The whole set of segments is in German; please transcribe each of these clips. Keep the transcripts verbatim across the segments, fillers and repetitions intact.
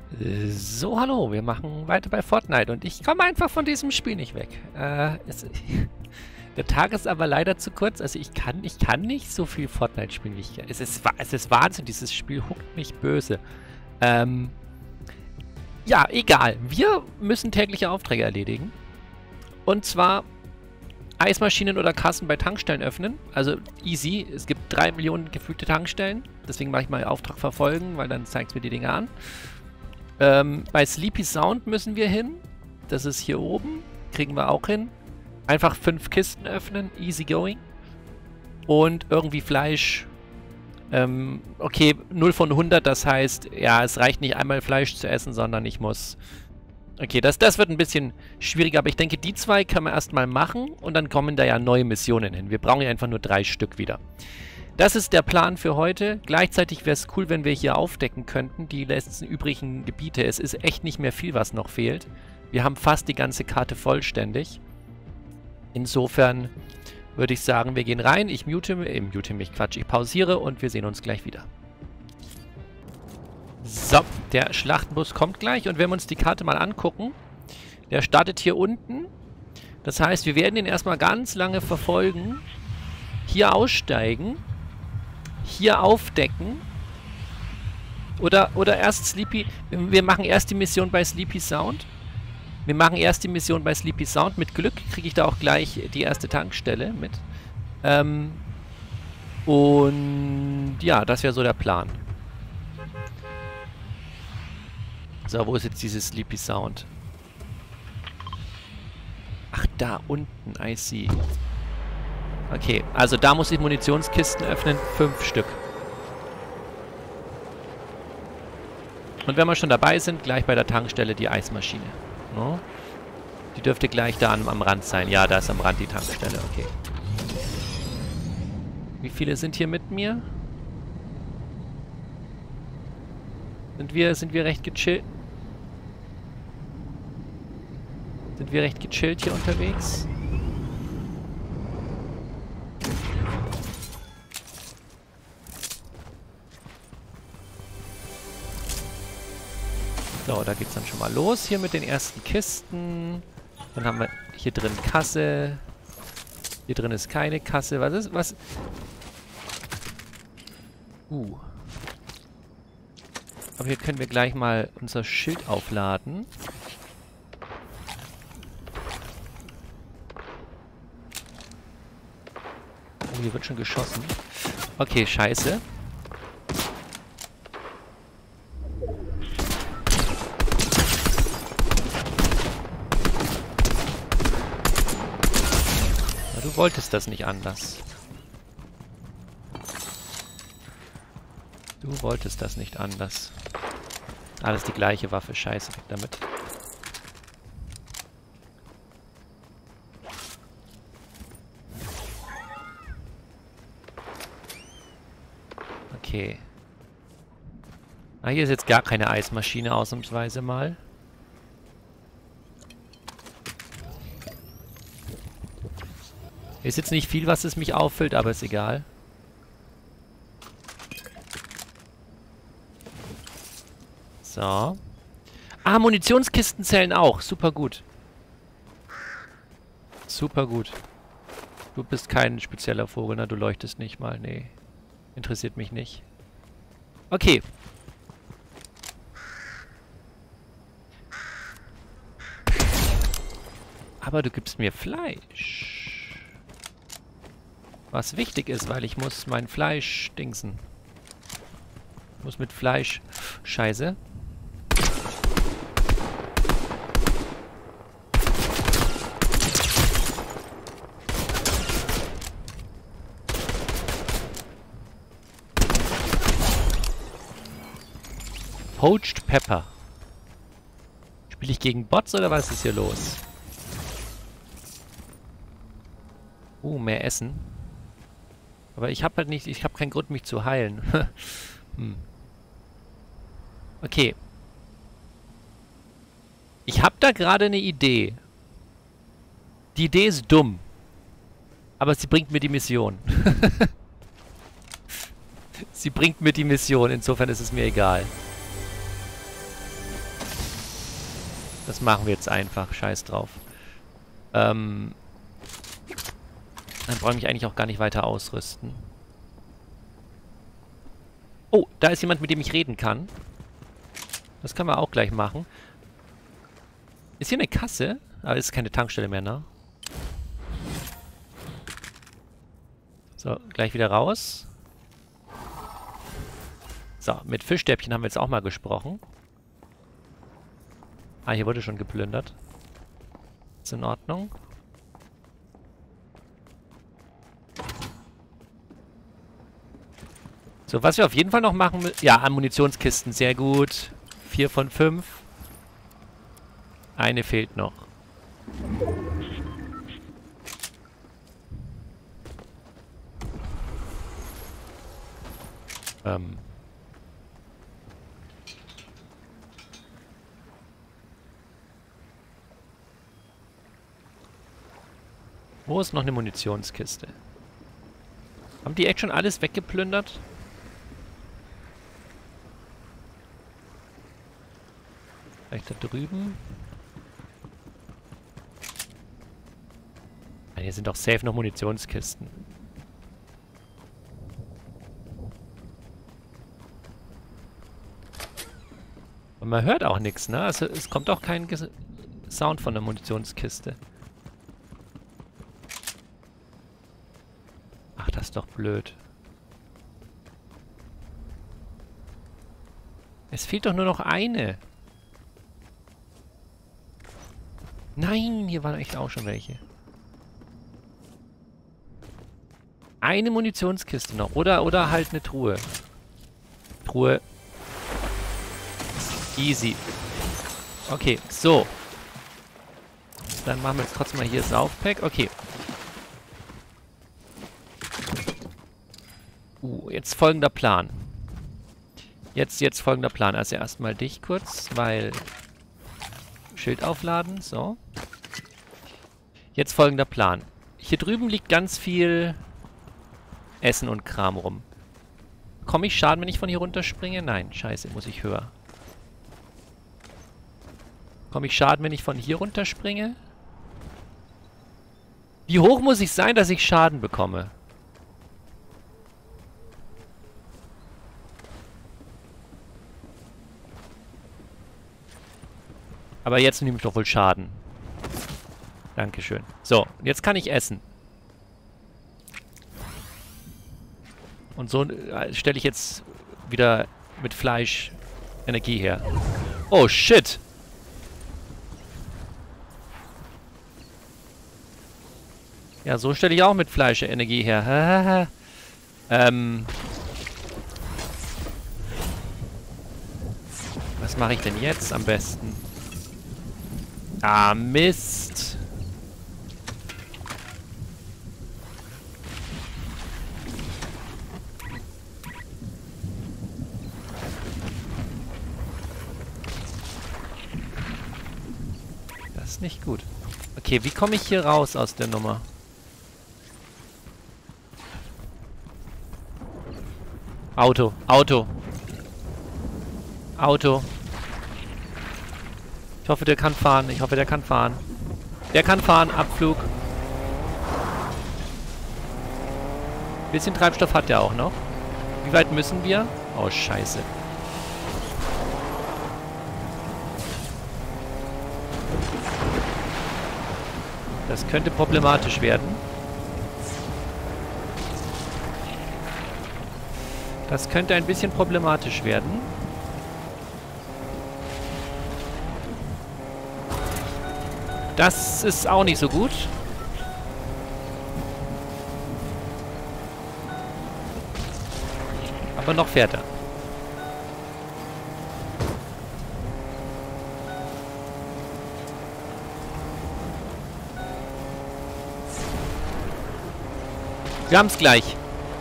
So, hallo, wir machen weiter bei Fortnite und ich komme einfach von diesem Spiel nicht weg. Äh, es, der Tag ist aber leider zu kurz, also ich kann, ich kann nicht so viel Fortnite spielen, wie ich kann. Es ist, es ist Wahnsinn, dieses Spiel huckt mich böse. Ähm, ja, egal. Wir müssen tägliche Aufträge erledigen. Und zwar Eismaschinen oder Kassen bei Tankstellen öffnen. Also easy, es gibt drei Millionen gefühlte Tankstellen. Deswegen mache ich mal Auftrag verfolgen, weil dann zeigt es mir die Dinge an. Ähm, bei Sleepy Sound müssen wir hin. Das ist hier oben. Kriegen wir auch hin. Einfach fünf Kisten öffnen. Easy going. Und irgendwie Fleisch. Ähm, okay, null von hundert. Das heißt, ja, es reicht nicht einmal Fleisch zu essen, sondern ich muss... Okay, das, das wird ein bisschen schwieriger. Aber ich denke, die zwei können wir erstmal machen. Und dann kommen da ja neue Missionen hin. Wir brauchen ja einfach nur drei Stück wieder. Das ist der Plan für heute. Gleichzeitig wäre es cool, wenn wir hier aufdecken könnten, die letzten übrigen Gebiete. Es ist echt nicht mehr viel, was noch fehlt. Wir haben fast die ganze Karte vollständig. Insofern würde ich sagen, wir gehen rein. Ich mute, äh, mute mich, Quatsch. Ich pausiere und wir sehen uns gleich wieder. So, der Schlachtenbus kommt gleich. Und wenn wir uns die Karte mal angucken, der startet hier unten. Das heißt, wir werden ihn erstmal ganz lange verfolgen. Hier aussteigen. Hier aufdecken. Oder, oder erst Sleepy... Wir machen erst die Mission bei Sleepy Sound. Wir machen erst die Mission bei Sleepy Sound. Mit Glück kriege ich da auch gleich die erste Tankstelle mit. Ähm, und ja, das wäre so der Plan. So, wo ist jetzt dieses Sleepy Sound? Ach, da unten, I see. Okay, also da muss ich Munitionskisten öffnen. Fünf Stück. Und wenn wir schon dabei sind, gleich bei der Tankstelle die Eismaschine. No? Die dürfte gleich da am, am Rand sein. Ja, da ist am Rand die Tankstelle. Okay. Wie viele sind hier mit mir? Sind wir, sind wir recht gechillt? Sind wir recht gechillt hier unterwegs? So, da geht's dann schon mal los hier mit den ersten Kisten. Dann haben wir hier drin Kasse. Hier drin ist keine Kasse. Was ist, was? Uh. Aber hier können wir gleich mal unser Schild aufladen. Oh, hier wird schon geschossen. Okay, scheiße. Du wolltest das nicht anders. Du wolltest das nicht anders. Alles die gleiche Waffe. Scheiße, weg damit. Okay. Ah, hier ist jetzt gar keine Eismaschine, ausnahmsweise mal. Ist jetzt nicht viel, was es mich auffüllt, aber ist egal. So. Ah, Munitionskisten zählen auch. Super gut. Super gut. Du bist kein spezieller Vogel, ne? Du leuchtest nicht mal. Nee. Interessiert mich nicht. Okay. Aber du gibst mir Fleisch. Was wichtig ist, weil ich muss mein Fleisch dingsen. Ich muss mit Fleisch... Scheiße. Poached Pepper. Spiele ich gegen Bots oder was ist hier los? Uh, mehr Essen. Aber ich habe halt nicht, ich habe keinen Grund, mich zu heilen. hm. Okay. Ich habe da gerade eine Idee. Die Idee ist dumm. Aber sie bringt mir die Mission. sie bringt mir die Mission, insofern ist es mir egal. Das machen wir jetzt einfach. Scheiß drauf. Ähm... Dann brauche ich mich eigentlich auch gar nicht weiter ausrüsten. Oh, da ist jemand, mit dem ich reden kann. Das können wir auch gleich machen. Ist hier eine Kasse? Aber ist keine Tankstelle mehr, ne? So, gleich wieder raus. So, mit Fischstäbchen haben wir jetzt auch mal gesprochen. Ah, hier wurde schon geplündert. Ist in Ordnung. So, was wir auf jeden Fall noch machen müssen... Ja, Ammunitionskisten, sehr gut. Vier von fünf. Eine fehlt noch. Ähm... Wo ist noch eine Munitionskiste? Haben die echt schon alles weggeplündert? Vielleicht da drüben? Ja, hier sind doch safe noch Munitionskisten. Und man hört auch nichts, ne? Also es kommt auch kein Ges Sound von der Munitionskiste. Ach, das ist doch blöd. Es fehlt doch nur noch eine. Nein, hier waren echt auch schon welche. Eine Munitionskiste noch. Oder, oder halt eine Truhe. Truhe. Easy. Okay, so. Dann machen wir jetzt trotzdem mal hier Saufpack. Okay. Uh, jetzt folgender Plan. Jetzt, jetzt folgender Plan. Also erstmal dich kurz, weil... Schild aufladen, so. Jetzt folgender Plan. Hier drüben liegt ganz viel Essen und Kram rum. Komme ich Schaden, wenn ich von hier runterspringe? Nein, scheiße, muss ich höher. Komme ich Schaden, wenn ich von hier runterspringe? Wie hoch muss ich sein, dass ich Schaden bekomme? Aber jetzt nehme ich doch wohl Schaden. Dankeschön. So, jetzt kann ich essen. Und so äh, stelle ich jetzt wieder mit Fleisch Energie her. Oh, shit! Ja, so stelle ich auch mit Fleisch Energie her. ähm... Was mache ich denn jetzt am besten? Ah, Mist. Das ist nicht gut. Okay, wie komme ich hier raus aus der Nummer? Auto, Auto. Auto. Ich hoffe, der kann fahren. Ich hoffe, der kann fahren. Der kann fahren. Abflug. Bisschen Treibstoff hat der auch noch. Wie weit müssen wir? Oh, scheiße. Das könnte problematisch werden. Das könnte ein bisschen problematisch werden. Das ist auch nicht so gut. Aber noch fährt er. Wir haben es gleich.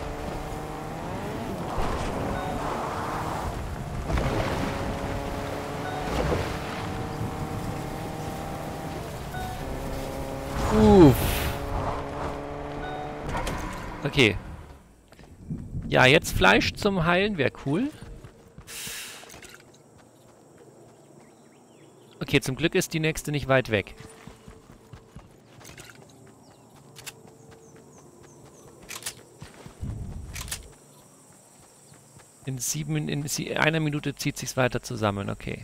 Uff. Okay. Ja, jetzt Fleisch zum Heilen wäre cool. Okay, zum Glück ist die nächste nicht weit weg. In sieben, in sie, einer Minute zieht sich's weiter zusammen, okay.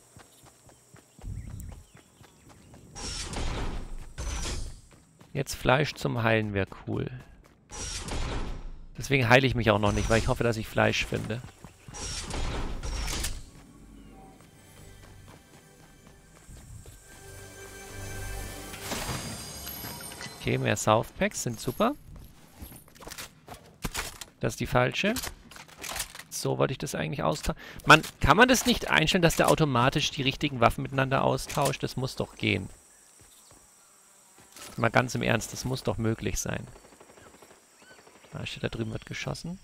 Jetzt Fleisch zum Heilen wäre cool. Deswegen heile ich mich auch noch nicht, weil ich hoffe, dass ich Fleisch finde. Okay, mehr Southpacks sind super. Das ist die falsche. So wollte ich das eigentlich austauschen. Man, kann man das nicht einstellen, dass der automatisch die richtigen Waffen miteinander austauscht? Das muss doch gehen. Mal ganz im Ernst, das muss doch möglich sein. Da steht, da drüben wird geschossen.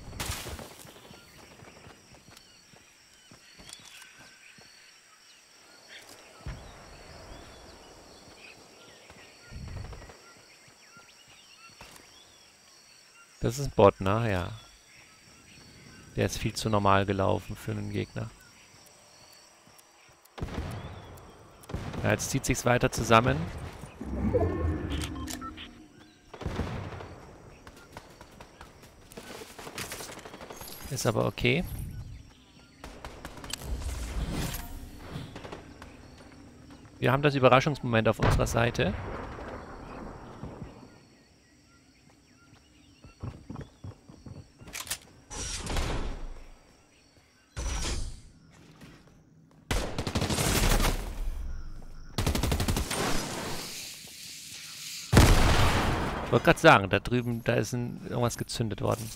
Das ist ein Bot, ne? Ja. Der ist viel zu normal gelaufen für einen Gegner. Ja, jetzt zieht sich's weiter zusammen. Ist aber okay. Wir haben das Überraschungsmoment auf unserer Seite. Ich wollte gerade sagen, da drüben, da ist ein, irgendwas gezündet worden.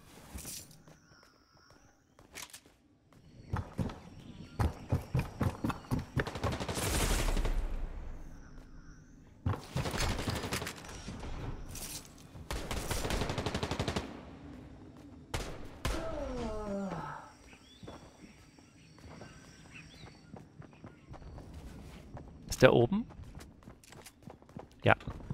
Ist der oben? Ja.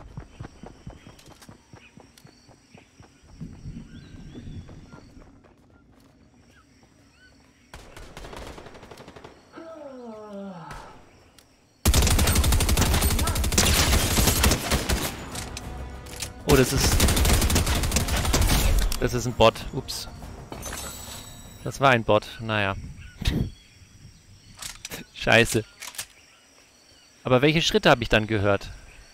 Oh, das ist... Das ist ein Bot. Ups. Das war ein Bot. Naja. Scheiße. Aber welche Schritte habe ich dann gehört?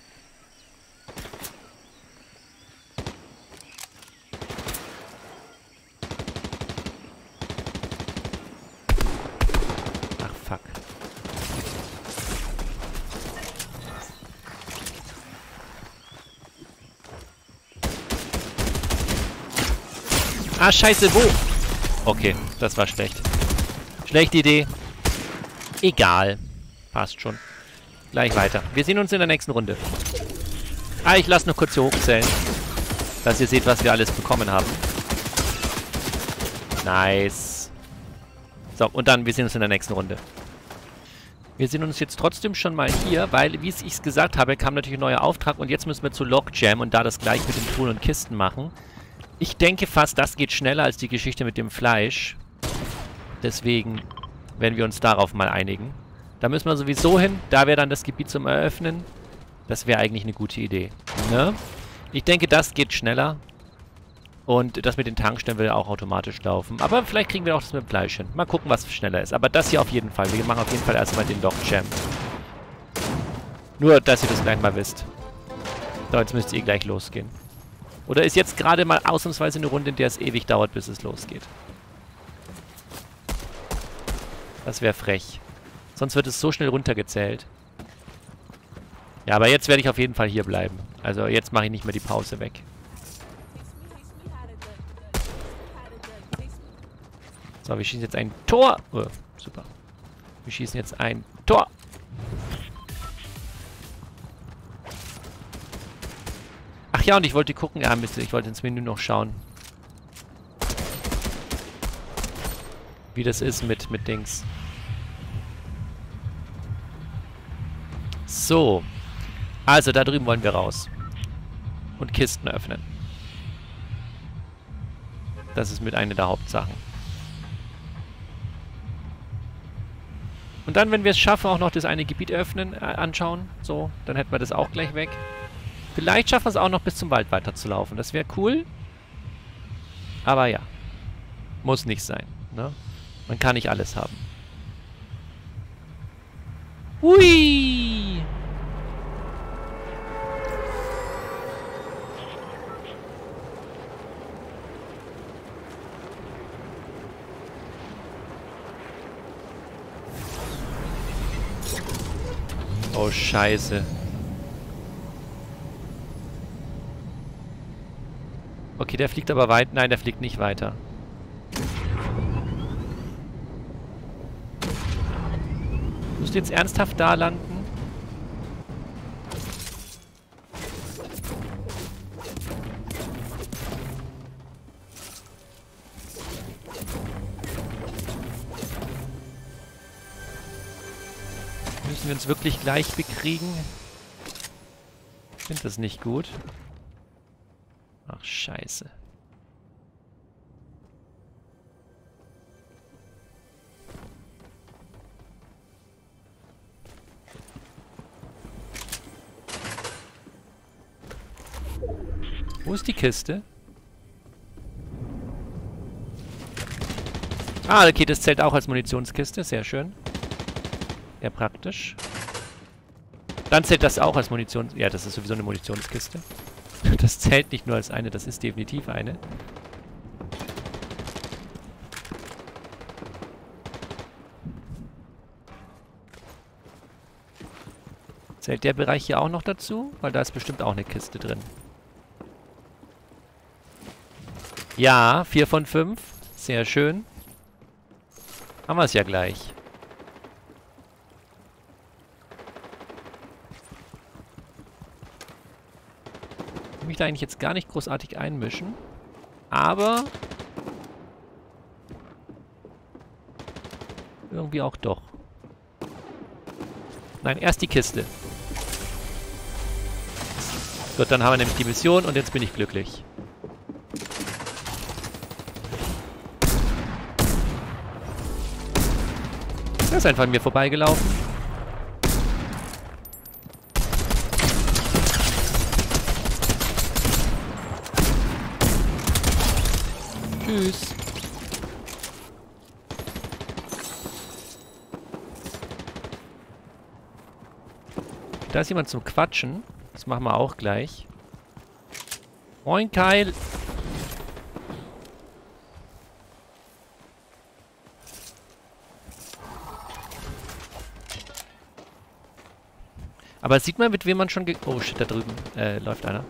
Ach, fuck. Ah, scheiße, wo? Okay, das war schlecht. Schlechte Idee. Egal. Passt schon. Gleich weiter. Wir sehen uns in der nächsten Runde. Ah, ich lasse noch kurz hier hochzählen. Dass ihr seht, was wir alles bekommen haben. Nice. So, und dann, wir sehen uns in der nächsten Runde. Wir sehen uns jetzt trotzdem schon mal hier, weil, wie ich es gesagt habe, kam natürlich ein neuer Auftrag und jetzt müssen wir zu Logjam und da das gleich mit den Truhen und Kisten machen. Ich denke fast, das geht schneller als die Geschichte mit dem Fleisch. Deswegen werden wir uns darauf mal einigen. Da müssen wir sowieso hin. Da wäre dann das Gebiet zum Eröffnen. Das wäre eigentlich eine gute Idee. Ne? Ich denke, das geht schneller. Und das mit den Tankstellen will auch automatisch laufen. Aber vielleicht kriegen wir auch das mit dem Fleisch hin. Mal gucken, was schneller ist. Aber das hier auf jeden Fall. Wir machen auf jeden Fall erstmal den Logjam. Nur, dass ihr das gleich mal wisst. So, jetzt müsst ihr gleich losgehen. Oder ist jetzt gerade mal ausnahmsweise eine Runde, in der es ewig dauert, bis es losgeht. Das wäre frech. Sonst wird es so schnell runtergezählt. Ja, aber jetzt werde ich auf jeden Fall hier bleiben. Also jetzt mache ich nicht mehr die Pause weg. So, wir schießen jetzt ein Tor. Oh, super. Wir schießen jetzt ein Tor. Ach ja, und ich wollte gucken. Ja, Mist, ich wollte ins Menü noch schauen. Wie das ist mit, mit Dings. So. Also, da drüben wollen wir raus. Und Kisten öffnen. Das ist mit einer der Hauptsachen. Und dann, wenn wir es schaffen, auch noch das eine Gebiet öffnen, äh, anschauen. So, dann hätten wir das auch gleich weg. Vielleicht schaffen wir es auch noch bis zum Wald weiterzulaufen. Das wäre cool. Aber ja. Muss nicht sein. Ne? Man kann nicht alles haben. Hui! Oh, Scheiße. Okay, der fliegt aber weit. Nein, der fliegt nicht weiter. Musst du jetzt ernsthaft da landen? Müssen wir uns wirklich gleich bekriegen? Ich finde das nicht gut. Ach, Scheiße. Wo ist die Kiste? Ah, okay, das zählt auch als Munitionskiste. Sehr schön. Ja, praktisch. Dann zählt das auch als Munition... Ja, das ist sowieso eine Munitionskiste. Das zählt nicht nur als eine, das ist definitiv eine. Zählt der Bereich hier auch noch dazu? Weil da ist bestimmt auch eine Kiste drin. Ja, vier von fünf. Sehr schön. Haben wir es ja gleich. Ich will mich da eigentlich jetzt gar nicht großartig einmischen. Aber... irgendwie auch doch. Nein, erst die Kiste. Gut, dann haben wir nämlich die Mission und jetzt bin ich glücklich. Der ist einfach an mir vorbeigelaufen. Tschüss. Da ist jemand zum Quatschen. Das machen wir auch gleich. Moin, Kyle. Aber sieht man, mit wem man schon ge... Oh shit, da drüben äh, läuft einer.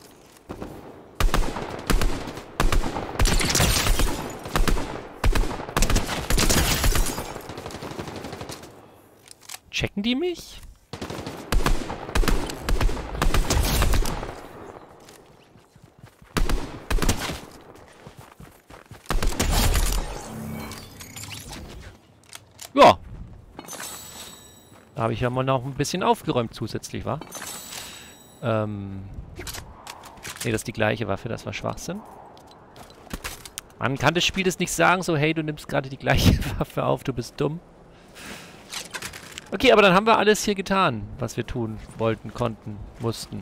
Checken die mich? Ja. Da habe ich ja mal noch ein bisschen aufgeräumt zusätzlich, wa? Ähm. Ne, das ist die gleiche Waffe, das war Schwachsinn. Man kann das Spiel das nicht sagen, so hey, du nimmst gerade die gleiche Waffe auf, du bist dumm. Okay, aber dann haben wir alles hier getan, was wir tun wollten, konnten, mussten.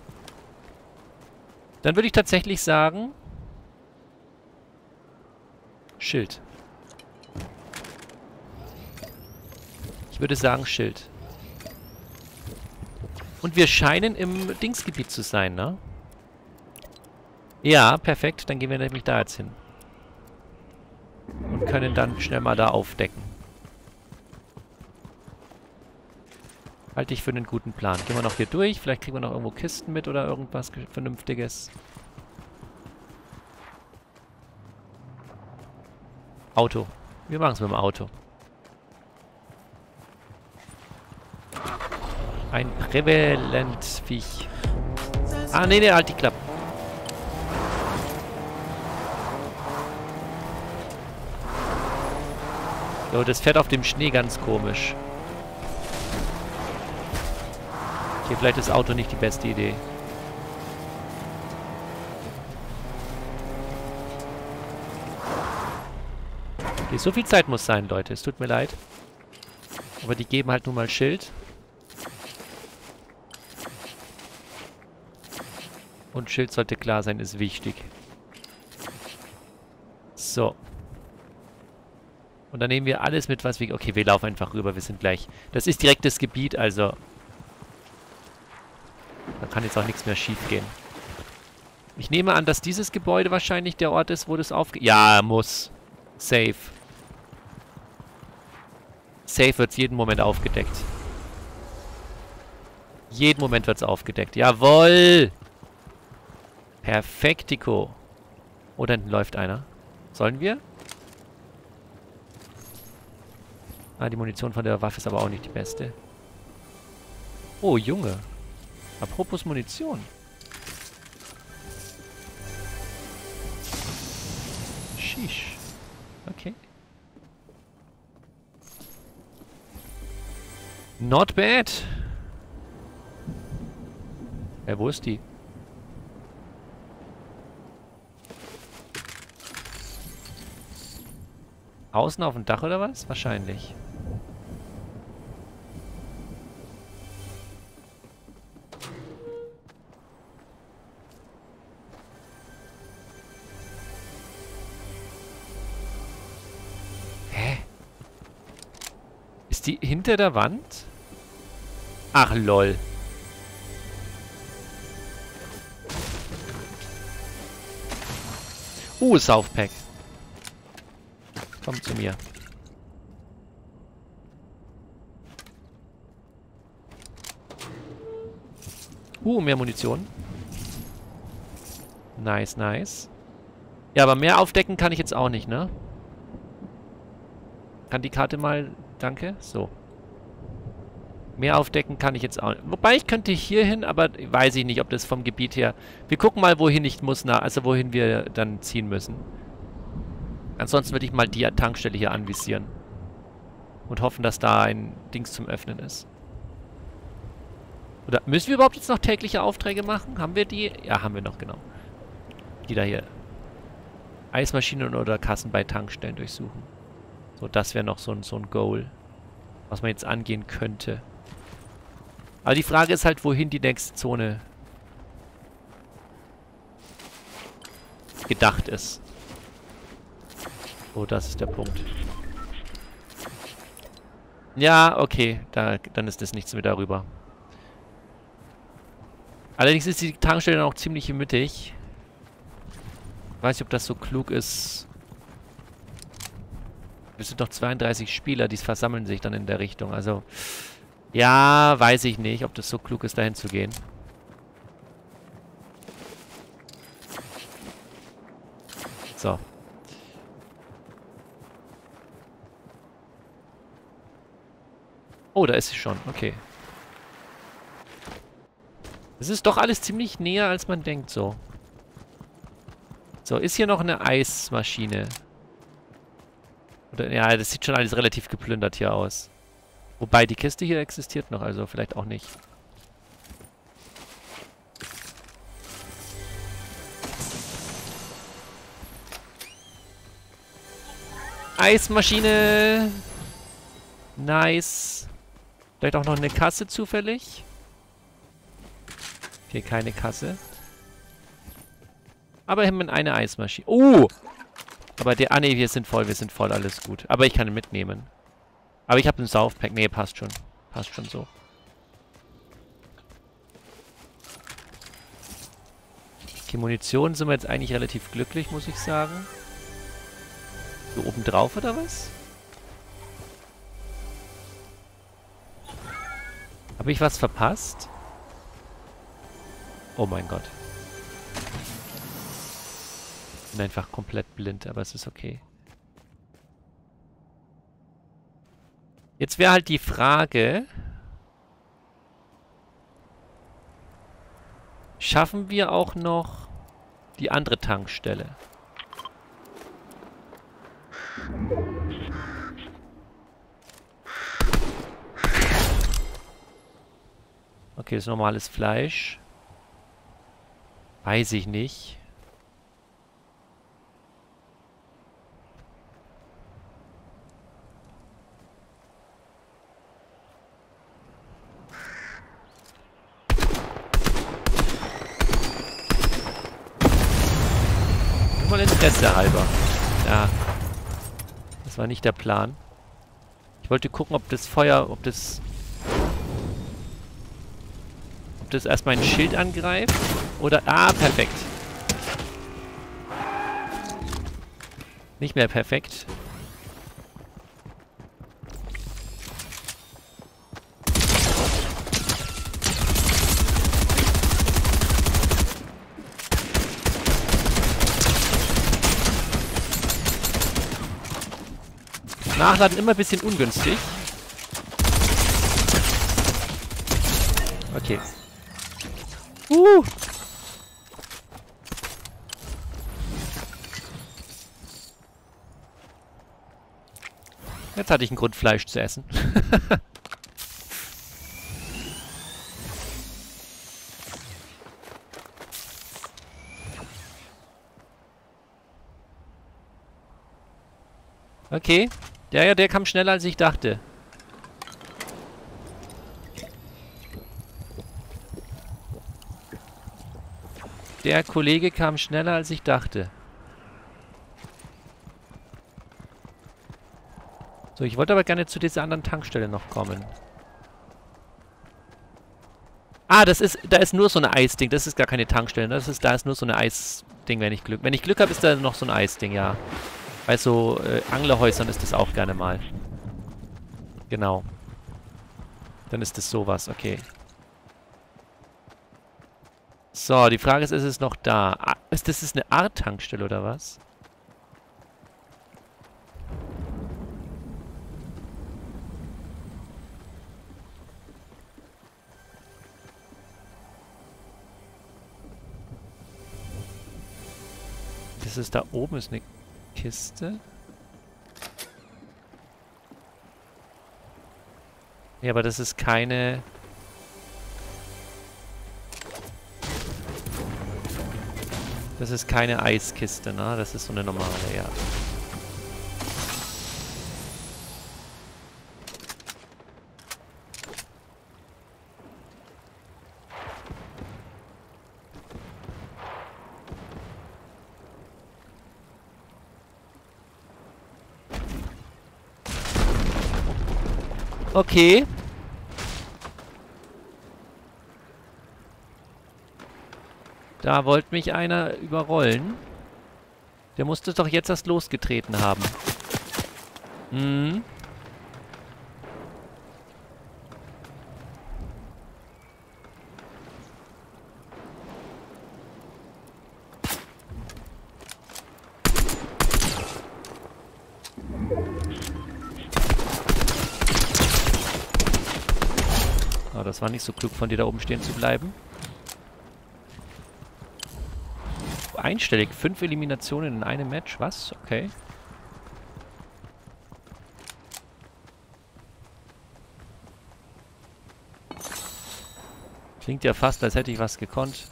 Dann würde ich tatsächlich sagen... Schild. Ich würde sagen Schild. Und wir scheinen im Dingsgebiet zu sein, ne? Ja, perfekt. Dann gehen wir nämlich da jetzt hin. Und können dann schnell mal da aufdecken. Halte ich für einen guten Plan. Gehen wir noch hier durch. Vielleicht kriegen wir noch irgendwo Kisten mit oder irgendwas Vernünftiges. Auto. Wir machen es mit dem Auto. Ein Prävalent-Viech. Ah, nee, nee, halt die Klappe. So, das fährt auf dem Schnee ganz komisch. Okay, vielleicht ist das Auto nicht die beste Idee. Okay, so viel Zeit muss sein, Leute. Es tut mir leid. Aber die geben halt nun mal Schild. Und Schild sollte klar sein, ist wichtig. So. Und dann nehmen wir alles mit, was wir... Okay, wir laufen einfach rüber, wir sind gleich... Das ist direkt das Gebiet, also... Da kann jetzt auch nichts mehr schief gehen. Ich nehme an, dass dieses Gebäude wahrscheinlich der Ort ist, wo das aufge... Ja, muss. Safe. Safe wird es jeden Moment aufgedeckt. Jeden Moment wird es aufgedeckt. Jawohl! Perfektiko. Oh, da hinten läuft einer. Sollen wir? Ah, die Munition von der Waffe ist aber auch nicht die beste. Oh, Junge. Apropos Munition. Sheesh. Okay. Not bad. Ja, wo ist die? Außen auf dem Dach oder was? Wahrscheinlich. Hä? Ist die hinter der Wand? Ach, lol. Uh, Southpack. Komm zu mir. Uh, mehr Munition. Nice, nice. Ja, aber mehr aufdecken kann ich jetzt auch nicht, ne? Kann die Karte mal... Danke. So. Mehr aufdecken kann ich jetzt auch nicht. Wobei, ich könnte hier hin, aber weiß ich nicht, ob das vom Gebiet her... Wir gucken mal, wohin ich muss, na, also wohin wir dann ziehen müssen. Ansonsten würde ich mal die Tankstelle hier anvisieren. Und hoffen, dass da ein Dings zum Öffnen ist. Oder müssen wir überhaupt jetzt noch tägliche Aufträge machen? Haben wir die? Ja, haben wir noch, genau. Die da hier. Eismaschinen oder Kassen bei Tankstellen durchsuchen. So, das wäre noch so ein, so ein Goal. Was man jetzt angehen könnte. Aber die Frage ist halt, wohin die nächste Zone gedacht ist. Oh, das ist der Punkt. Ja, okay. Da, dann ist das nichts mehr darüber. Allerdings ist die Tankstelle noch ziemlich mittig. Ich weiß nicht, ob das so klug ist. Es sind noch zweiunddreißig Spieler, die versammeln sich dann in der Richtung. Also, ja, weiß ich nicht, ob das so klug ist, dahin zu gehen. So. Oh, da ist sie schon. Okay. Es ist doch alles ziemlich näher, als man denkt, so. So, ist hier noch eine Eismaschine? Oder, ja, das sieht schon alles relativ geplündert hier aus. Wobei, die Kiste hier existiert noch, also vielleicht auch nicht. Eismaschine! Nice. Vielleicht auch noch eine Kasse zufällig? Hier keine Kasse. Aber immerhin eine Eismaschine. Oh! Aber der... Ah, ne, wir sind voll, wir sind voll, alles gut. Aber ich kann ihn mitnehmen. Aber ich habe einen Southpack. Ne, passt schon. Passt schon so. Okay, Munition sind wir jetzt eigentlich relativ glücklich, muss ich sagen. So oben drauf oder was? Habe ich was verpasst? Oh mein Gott. Bin einfach komplett blind, aber es ist okay. Jetzt wäre halt die Frage... Schaffen wir auch noch die andere Tankstelle? Okay, das ist normales Fleisch. Weiß ich nicht. Interesse halber. Ja. Das war nicht der Plan. Ich wollte gucken, ob das Feuer, ob das... Ob das erstmal ein Schild angreift. Oder... Ah, perfekt. Nicht mehr perfekt. Nachladen immer ein bisschen ungünstig. Okay. Uh. Jetzt hatte ich einen Grund, Fleisch zu essen. Okay. Ja, ja, der kam schneller, als ich dachte. Der Kollege kam schneller, als ich dachte. So, ich wollte aber gerne zu dieser anderen Tankstelle noch kommen. Ah, das ist, da ist nur so ein Eisding. Das ist gar keine Tankstelle. Das ist, da ist nur so ein Eisding, wenn ich Glück... Wenn ich Glück habe, ist da noch so ein Eisding, ja. Bei so äh, Anglerhäusern ist das auch gerne mal. Genau. Dann ist das sowas, okay. So, die Frage ist, ist es noch da? Ah, ist das ist eine Art Tankstelle oder was? Das ist da oben, ist eine Kiste. Ja, aber das ist keine... Das ist keine Eiskiste, ne? Das ist so eine normale, ja. Okay. Da wollte mich einer überrollen. Der musste doch jetzt erst losgetreten haben. Mhm. Oh, das war nicht so klug von dir, da oben stehen zu bleiben. Einstellig. Fünf Eliminationen in einem Match. Was? Okay. Klingt ja fast, als hätte ich was gekonnt.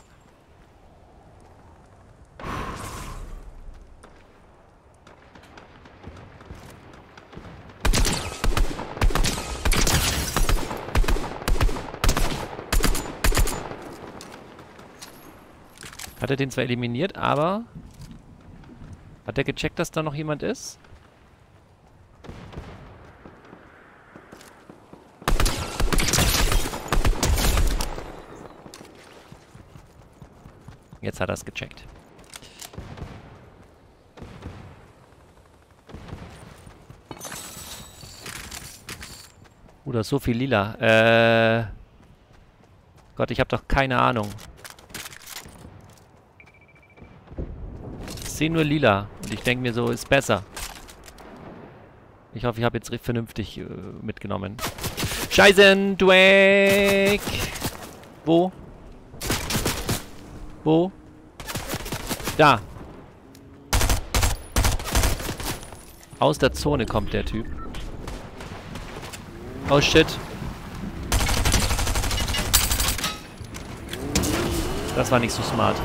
Hat er den zwar eliminiert, aber... Hat er gecheckt, dass da noch jemand ist? Jetzt hat er es gecheckt. Oder so viel lila. Äh... Gott, ich habe doch keine Ahnung. Ich sehe nur lila. Und ich denke mir so, ist besser. Ich hoffe, ich habe jetzt vernünftig äh, mitgenommen. Scheißen, Dweck! Wo? Wo? Da. Aus der Zone kommt der Typ. Oh shit. Das war nicht so smart.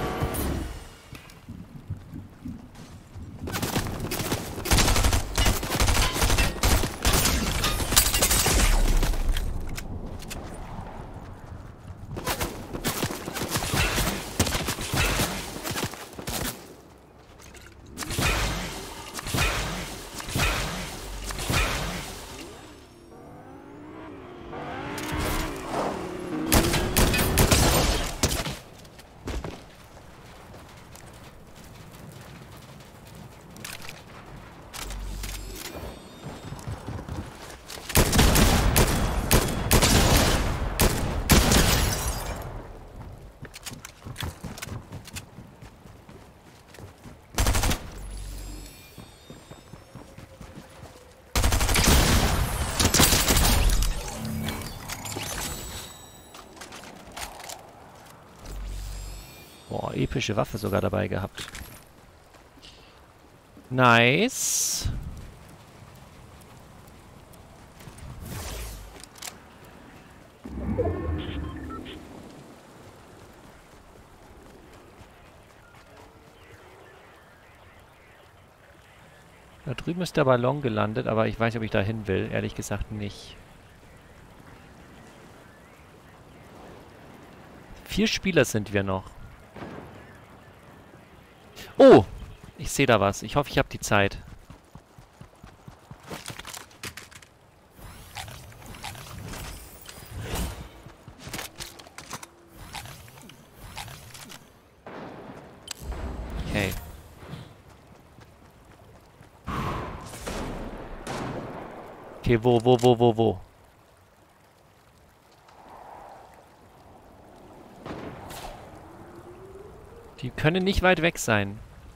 Boah, epische Waffe sogar dabei gehabt. Nice. Da drüben ist der Ballon gelandet, aber ich weiß nicht, ob ich da hin will. Ehrlich gesagt nicht. Vier Spieler sind wir noch. Oh! Ich sehe da was. Ich hoffe, ich habe die Zeit. Okay. Okay, wo, wo, wo, wo, wo? Die können nicht weit weg sein.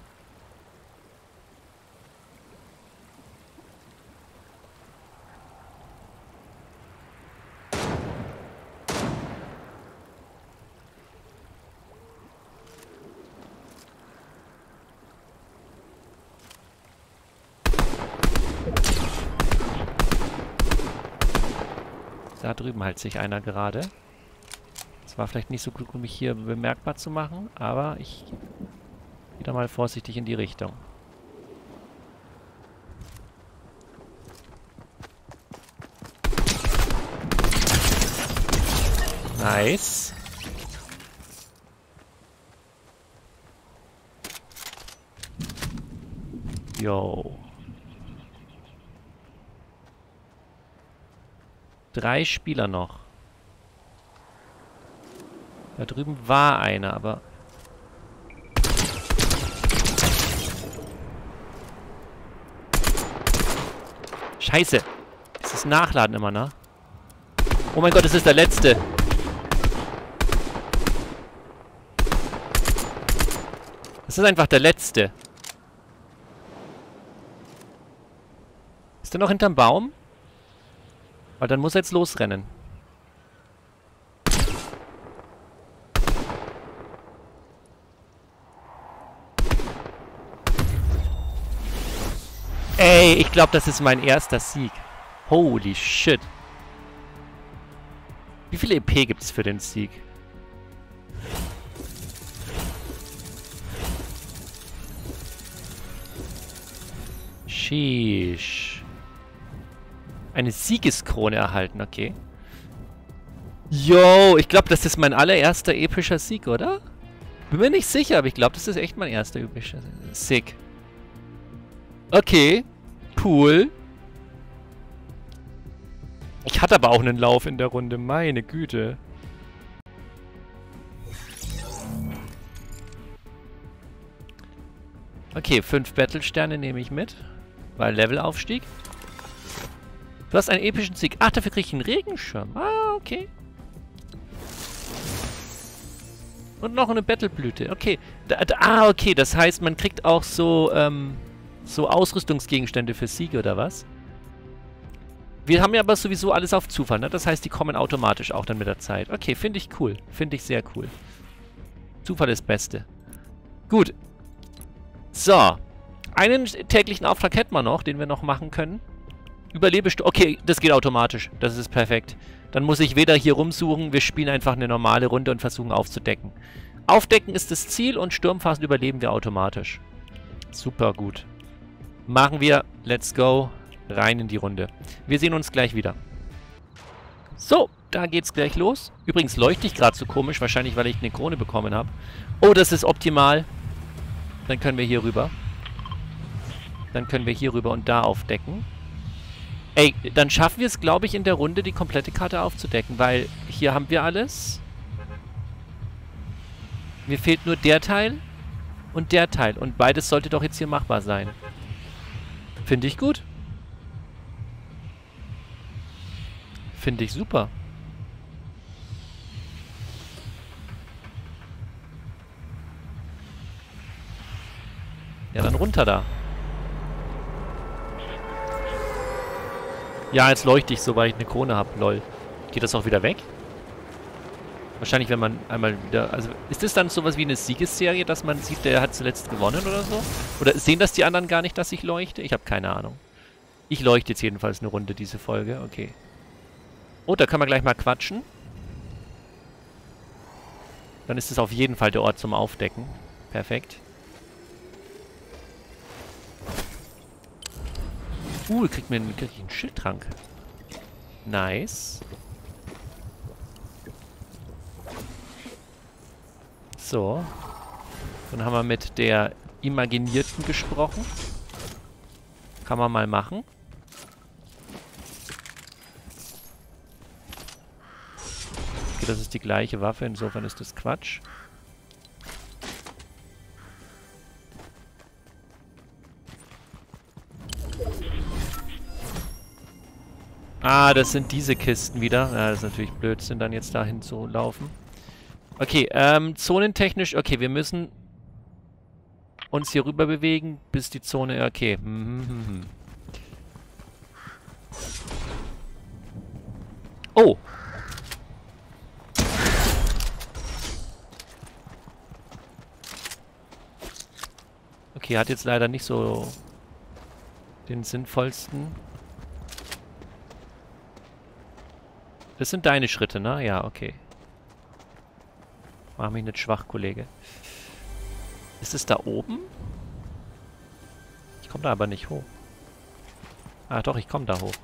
Da drüben hält sich einer gerade. Es war vielleicht nicht so gut, um mich hier bemerkbar zu machen, aber ich gehe da mal vorsichtig in die Richtung. Nice. Yo. Drei Spieler noch. Da drüben war einer, aber... Scheiße. Dieses Nachladen immer, ne? Oh mein Gott, das ist der letzte. Das ist einfach der letzte. Ist der noch hinterm Baum? Weil dann muss er jetzt losrennen. Ey, ich glaube, das ist mein erster Sieg. Holy shit. Wie viel E P gibt es für den Sieg? Sheesh. Eine Siegeskrone erhalten, okay. Yo, ich glaube, das ist mein allererster epischer Sieg, oder? Bin mir nicht sicher, aber ich glaube, das ist echt mein erster epischer Sieg. Okay, cool. Ich hatte aber auch einen Lauf in der Runde, meine Güte. Okay, fünf Battle-Sterne nehme ich mit, weil Levelaufstieg. Du hast einen epischen Sieg. Ach, dafür kriege ich einen Regenschirm. Ah, okay. Und noch eine Battleblüte. Okay. Da, da, ah, okay. Das heißt, man kriegt auch so, ähm, so Ausrüstungsgegenstände für Siege oder was? Wir haben ja aber sowieso alles auf Zufall, ne? Das heißt, die kommen automatisch auch dann mit der Zeit. Okay, finde ich cool. Finde ich sehr cool. Zufall ist das Beste. Gut. So. Einen täglichen Auftrag hätten wir noch, den wir noch machen können. Überlebestu... Okay, das geht automatisch. Das ist perfekt. Dann muss ich weder hier rumsuchen, wir spielen einfach eine normale Runde und versuchen aufzudecken. Aufdecken ist das Ziel und Sturmphasen überleben wir automatisch. Super gut. Machen wir. Let's go. Rein in die Runde. Wir sehen uns gleich wieder. So, da geht's gleich los. Übrigens leuchte ich gerade so komisch, wahrscheinlich weil ich eine Krone bekommen habe. Oh, das ist optimal. Dann können wir hier rüber. Dann können wir hier rüber und da aufdecken. Ey, dann schaffen wir es, glaube ich, in der Runde die komplette Karte aufzudecken, weil hier haben wir alles. Mir fehlt nur der Teil und der Teil. Und beides sollte doch jetzt hier machbar sein. Finde ich gut. Finde ich super. Ja, dann runter da. Ja, jetzt leuchte ich so, weil ich eine Krone habe. Lol. Geht das auch wieder weg? Wahrscheinlich, wenn man einmal wieder... Also, ist das dann sowas wie eine Siegesserie, dass man sieht, der hat zuletzt gewonnen oder so? Oder sehen das die anderen gar nicht, dass ich leuchte? Ich habe keine Ahnung. Ich leuchte jetzt jedenfalls eine Runde, diese Folge. Okay. Oh, da können wir gleich mal quatschen. Dann ist es auf jeden Fall der Ort zum Aufdecken. Perfekt. Uh, kriegt mir einen, krieg ich einen Schildtrank. Nice. So. Dann haben wir mit der Imaginierten gesprochen. Kann man mal machen. Okay, das ist die gleiche Waffe, insofern ist das Quatsch. Ah, das sind diese Kisten wieder. Ja, das ist natürlich Blödsinn, dann jetzt dahin zu laufen. Okay, ähm, zonentechnisch, okay, wir müssen uns hier rüber bewegen, bis die Zone, okay. Mhm. Oh! Okay, hat jetzt leider nicht so den sinnvollsten. Das sind deine Schritte, ne? Ja, okay. Mach mich nicht schwach, Kollege. Ist es da oben? Ich komme da aber nicht hoch. Ah, doch, ich komme da hoch.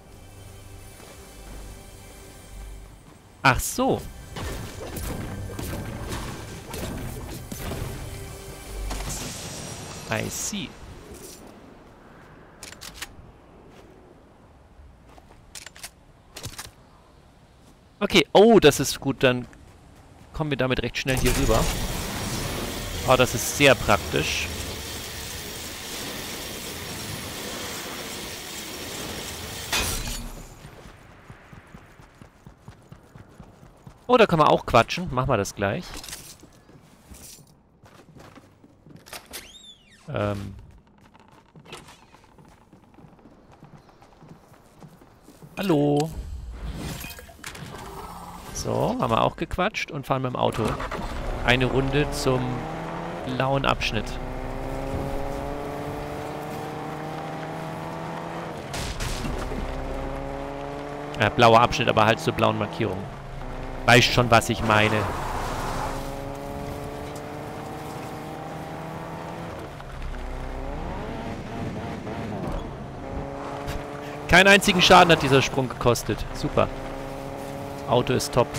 Ach so. I see. Okay, oh, das ist gut, dann kommen wir damit recht schnell hier rüber. Oh, das ist sehr praktisch. Oh, da können wir auch quatschen. Machen wir das gleich. Ähm. Hallo. So, haben wir auch gequatscht und fahren mit dem Auto eine Runde zum blauen Abschnitt. Ja, blauer Abschnitt, aber halt zur blauen Markierung. Weißt schon, was ich meine. Keinen einzigen Schaden hat dieser Sprung gekostet. Super. Auto ist top.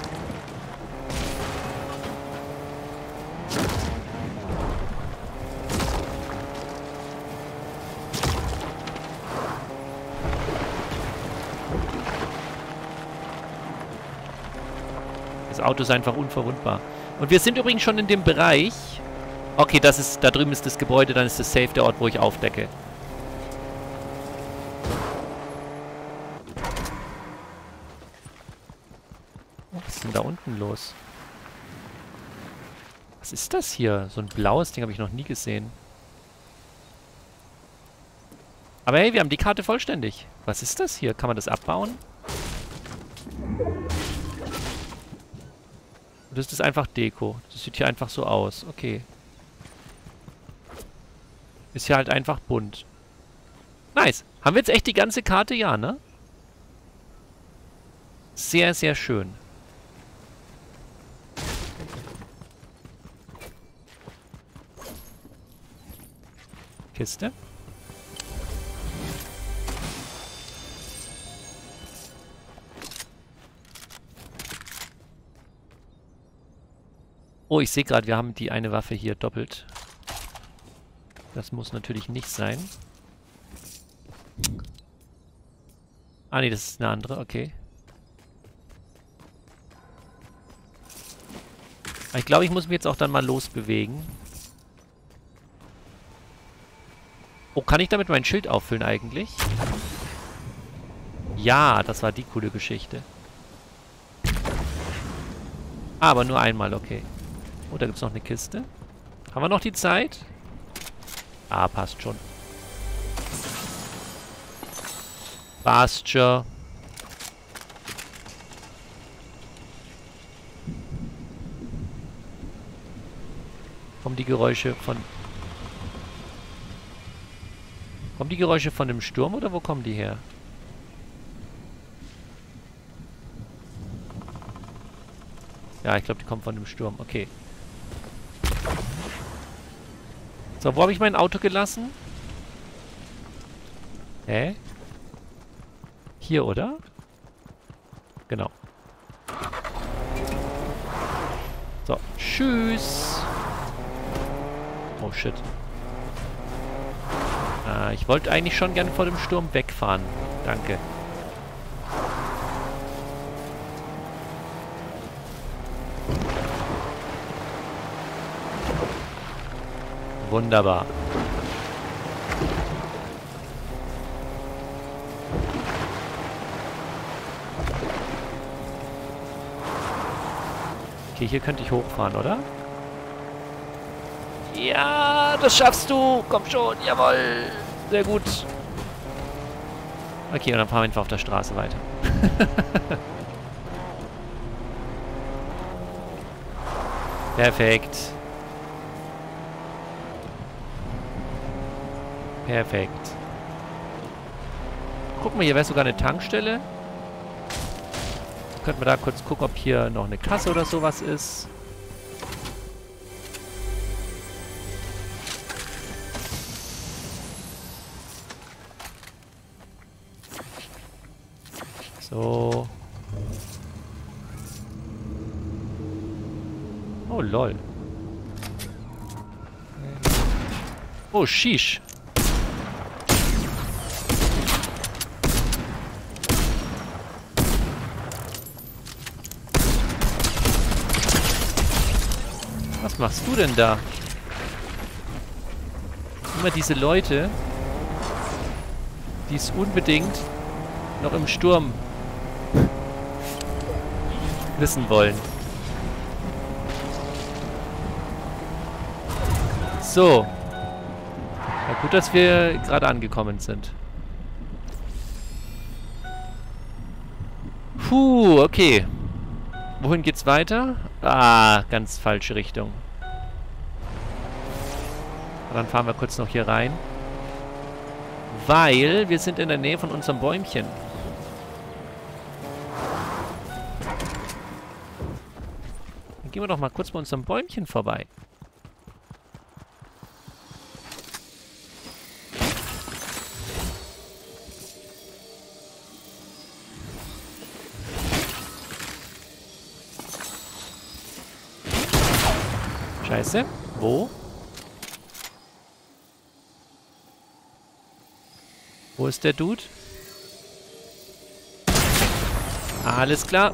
Das Auto ist einfach unverwundbar. Und wir sind übrigens schon in dem Bereich. Okay, das ist, da drüben ist das Gebäude, dann ist das safe der Ort, wo ich aufdecke. Was ist denn da unten los? Was ist das hier? So ein blaues Ding habe ich noch nie gesehen. Aber hey, wir haben die Karte vollständig. Was ist das hier? Kann man das abbauen? Oder ist das einfach Deko? Das sieht hier einfach so aus. Okay. Ist hier halt einfach bunt. Nice. Haben wir jetzt echt die ganze Karte? Ja, ne? Sehr, sehr schön. Kiste. Oh, ich sehe gerade, wir haben die eine Waffe hier doppelt. Das muss natürlich nicht sein. Ah, nee, das ist eine andere. Okay. Ich glaube, ich muss mich jetzt auch dann mal losbewegen. Oh, kann ich damit mein Schild auffüllen eigentlich? Ja, das war die coole Geschichte. Ah, aber nur einmal, okay. Oh, da gibt es noch eine Kiste. Haben wir noch die Zeit? Ah, passt schon. Passt schon. Kommen die Geräusche von... Kommen die Geräusche von dem Sturm oder wo kommen die her? Ja, ich glaube, die kommen von dem Sturm. Okay. So, wo habe ich mein Auto gelassen? Hä? Hier, oder? Genau. So, tschüss. Oh, shit. Äh, ich wollte eigentlich schon gern vor dem Sturm wegfahren. Danke. Wunderbar. Okay, hier könnte ich hochfahren, oder? Ja, das schaffst du. Komm schon, jawohl. Sehr gut. Okay, und dann fahren wir einfach auf der Straße weiter. Perfekt. Perfekt. Guck mal, hier wäre sogar eine Tankstelle. Könnten wir da kurz gucken, ob hier noch eine Kasse oder sowas ist. So. Oh, lol. Oh, sheesh. Was machst du denn da? Immer diese Leute, die es unbedingt noch im Sturm wissen wollen. So. Ja, gut, dass wir gerade angekommen sind. Puh, okay. Wohin geht's weiter? Ah, ganz falsche Richtung. Dann fahren wir kurz noch hier rein. Weil wir sind in der Nähe von unserem Bäumchen. Dann gehen wir doch mal kurz bei unserem Bäumchen vorbei. Scheiße. Wo? Wo ist der Dude? Alles klar.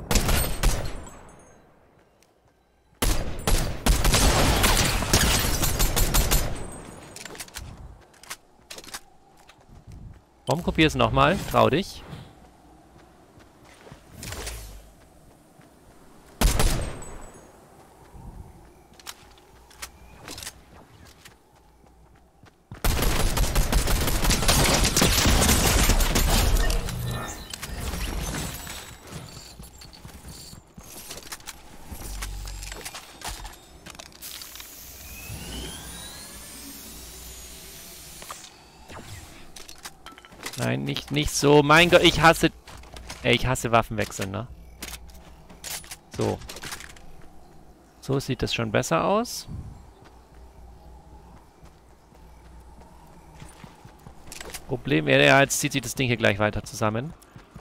Warum kopierst du nochmal? Trau dich. Nein, nicht, nicht so. Mein Gott, ich hasse... Ey, ich hasse Waffenwechseln, ne? So. So sieht das schon besser aus. Problem... Ja, ja, jetzt zieht sich das Ding hier gleich weiter zusammen.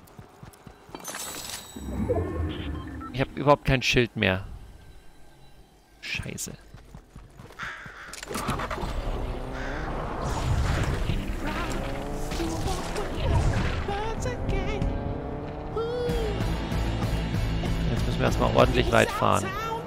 Ich habe überhaupt kein Schild mehr. Scheiße. Müssen wir erstmal ordentlich weit fahren.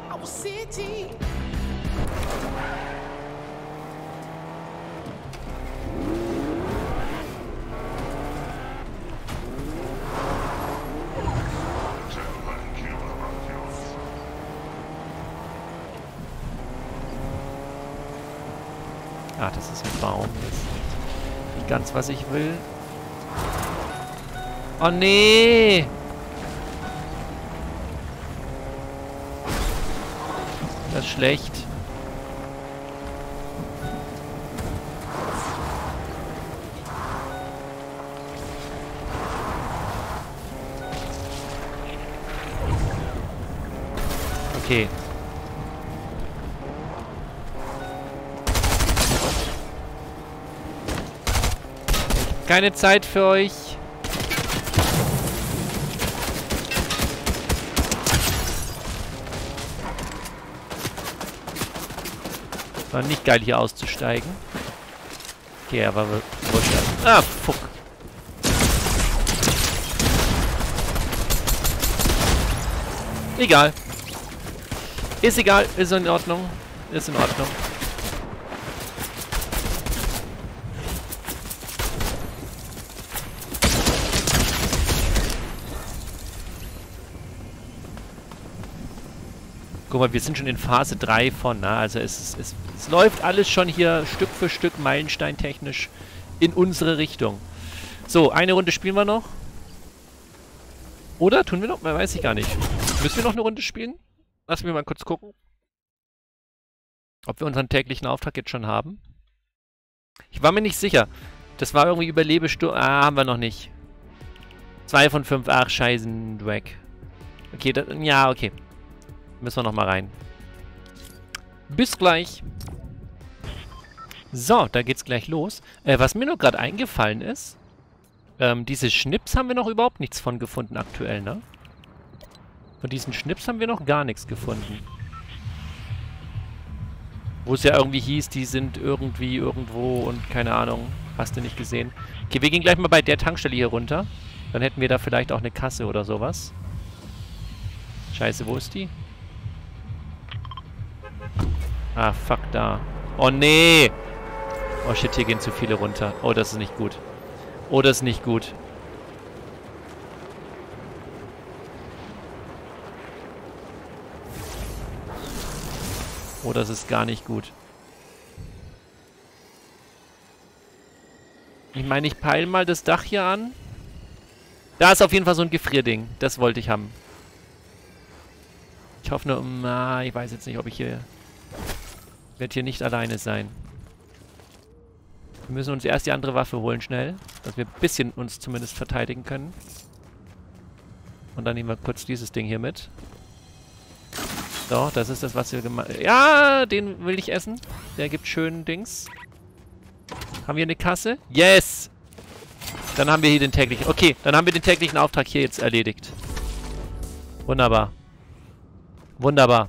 Ah, das ist ein Baum. Das ist nicht ganz, was ich will. Oh nee! Das ist schlecht. Okay. Keine Zeit für euch. War nicht geil, hier auszusteigen. Okay, aber wurscht. Ah, fuck. Egal. Ist egal. Ist in Ordnung. Ist in Ordnung. Guck mal, wir sind schon in Phase drei von, ne? Also es, es, es, es läuft alles schon hier Stück für Stück meilensteintechnisch in unsere Richtung. So, eine Runde spielen wir noch. Oder? Tun wir noch? Weiß ich gar nicht. Müssen wir noch eine Runde spielen? Lassen wir mal kurz gucken. Ob wir unseren täglichen Auftrag jetzt schon haben. Ich war mir nicht sicher. Das war irgendwie Überlebesturm. Ah, haben wir noch nicht. Zwei von fünf. Ach, scheißen, Drag. Okay, das, ja, okay. Müssen wir nochmal rein. Bis gleich. So, da geht's gleich los. Äh, was mir nur gerade eingefallen ist, ähm, diese Schnips haben wir noch überhaupt nichts von gefunden aktuell, ne? Von diesen Schnips haben wir noch gar nichts gefunden. Wo es ja irgendwie hieß, die sind irgendwie irgendwo und keine Ahnung, hast du nicht gesehen. Okay, wir gehen gleich mal bei der Tankstelle hier runter. Dann hätten wir da vielleicht auch eine Kasse oder sowas. Scheiße, wo ist die? Ah, fuck, da. Oh, nee! Oh, shit, hier gehen zu viele runter. Oh, das ist nicht gut. Oh, das ist nicht gut. Oh, das ist gar nicht gut. Ich meine, ich peile mal das Dach hier an. Da ist auf jeden Fall so ein Gefrierding. Das wollte ich haben. Ich hoffe nur, na, ich weiß jetzt nicht, ob ich hier... Ich werde hier nicht alleine sein. Wir müssen uns erst die andere Waffe holen, schnell. Dass wir ein bisschen uns zumindest verteidigen können. Und dann nehmen wir kurz dieses Ding hier mit. So, das ist das, was wir gemacht haben. Ja, den will ich essen. Der gibt schön Dings. Haben wir eine Kasse? Yes! Dann haben wir hier den täglichen... Okay, dann haben wir den täglichen Auftrag hier jetzt erledigt. Wunderbar. Wunderbar.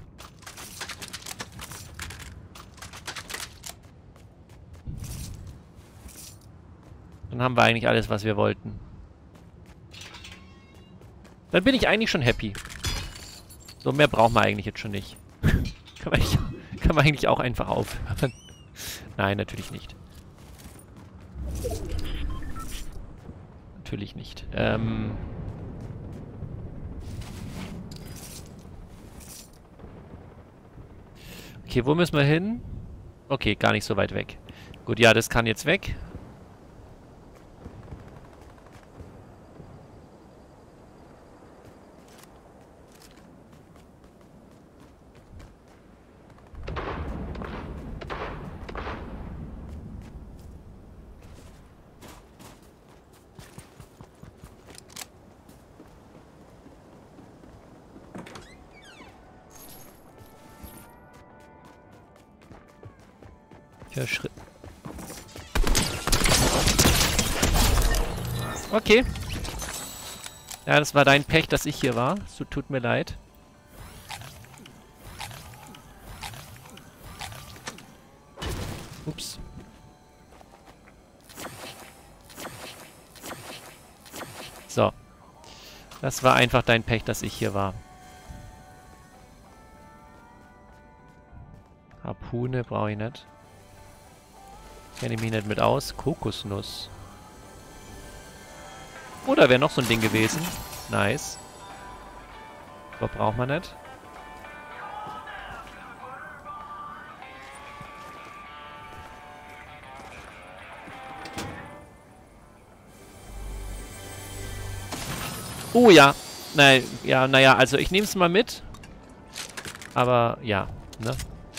Dann haben wir eigentlich alles, was wir wollten. Dann bin ich eigentlich schon happy. So, mehr brauchen wir eigentlich jetzt schon nicht. kann, man eigentlich, kann man eigentlich auch einfach aufhören. Nein, natürlich nicht. Natürlich nicht. Ähm... Okay, wo müssen wir hin? Okay, gar nicht so weit weg. Gut, ja, das kann jetzt weg. Ja, Schritt. Okay. Ja, das war dein Pech, dass ich hier war. So, tut mir leid. Ups. So. Das war einfach dein Pech, dass ich hier war. Harpune brauche ich nicht. Kenne ich mich nicht mit aus. Kokosnuss. Oder wäre noch so ein Ding gewesen. Nice. Aber braucht man nicht. Oh ja. Nein, ja, naja, also ich nehme es mal mit. Aber ja, ne?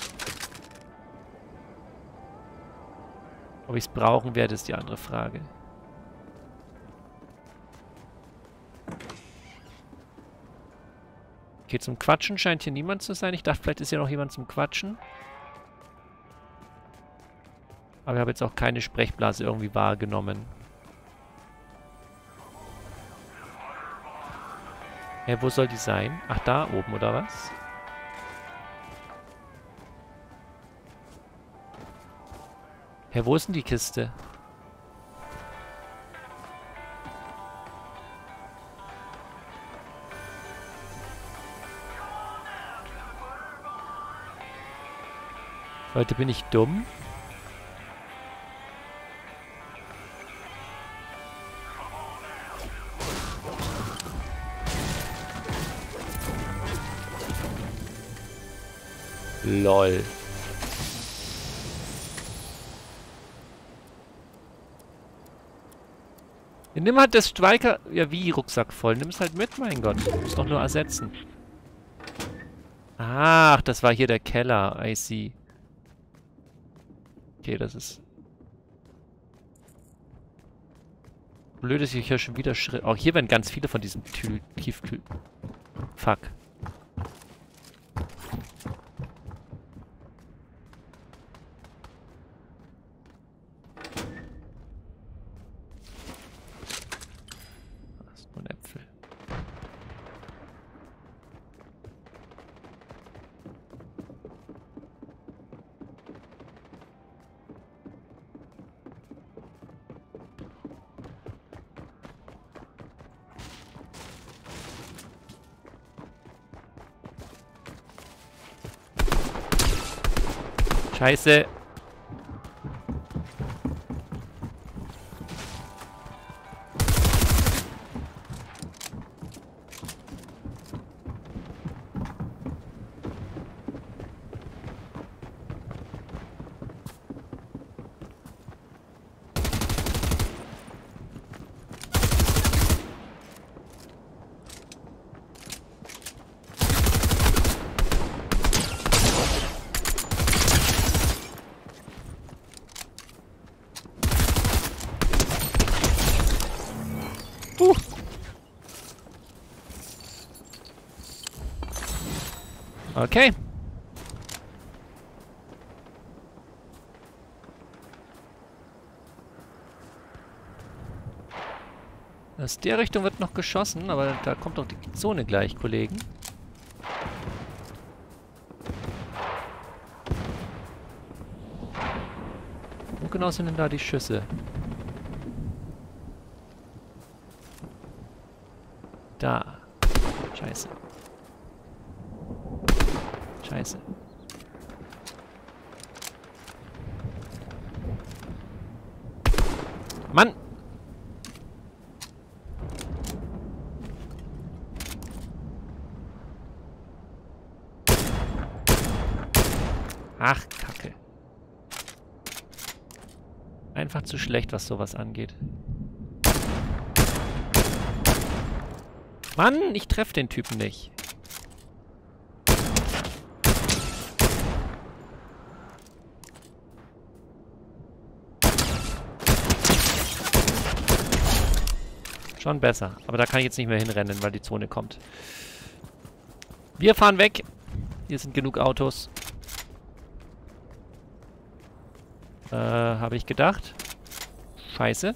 Ob ich es brauchen werde, ist die andere Frage. Okay, zum Quatschen scheint hier niemand zu sein. Ich dachte, vielleicht ist hier noch jemand zum Quatschen. Aber ich habe jetzt auch keine Sprechblase irgendwie wahrgenommen. Hä, wo soll die sein? Ach, da oben, oder was? Hä, wo ist denn die Kiste? Leute, bin ich dumm? Lol. Ja, nimm halt das Striker... Ja, wie Rucksack voll? Nimm es halt mit, mein Gott. Du musst doch nur ersetzen. Ach, das war hier der Keller. I see. Okay, das ist... Blöd, dass ich hier schon wieder Schritt... Auch hier werden ganz viele von diesen Tül... Tiefkühl... Fuck. Das ist nur ein Äpfel. Scheiße. Uh. Okay. Aus der Richtung wird noch geschossen, aber da kommt doch die Zone gleich, Kollegen. Wo genau sind denn da die Schüsse? Da. Scheiße. Scheiße. Mann! Ach, Kacke. Einfach zu schlecht, was sowas angeht. Mann, ich treffe den Typen nicht. Schon besser. Aber da kann ich jetzt nicht mehr hinrennen, weil die Zone kommt. Wir fahren weg. Hier sind genug Autos. Äh, habe ich gedacht. Scheiße.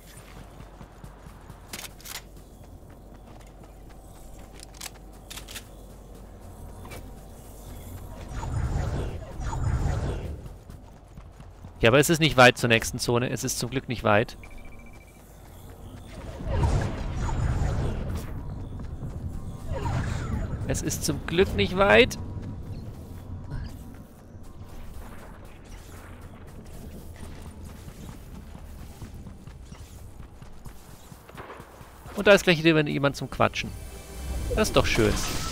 Ja, aber es ist nicht weit zur nächsten Zone. Es ist zum Glück nicht weit. Es ist zum Glück nicht weit. Und da ist gleich wieder jemand zum Quatschen. Das ist doch schön.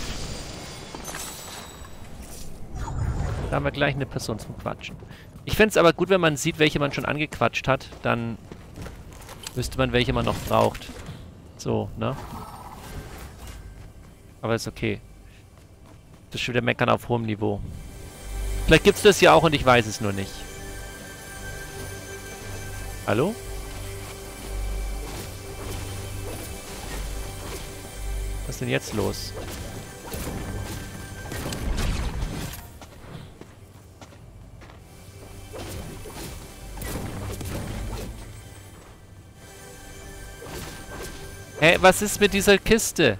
Da haben wir gleich eine Person zum Quatschen. Ich fände es aber gut, wenn man sieht, welche man schon angequatscht hat. Dann wüsste man, welche man noch braucht. So, ne? Aber ist okay. Das ist schon wieder Meckern auf hohem Niveau. Vielleicht gibt es das ja auch und ich weiß es nur nicht. Hallo? Was ist denn jetzt los? Hä, was ist mit dieser Kiste?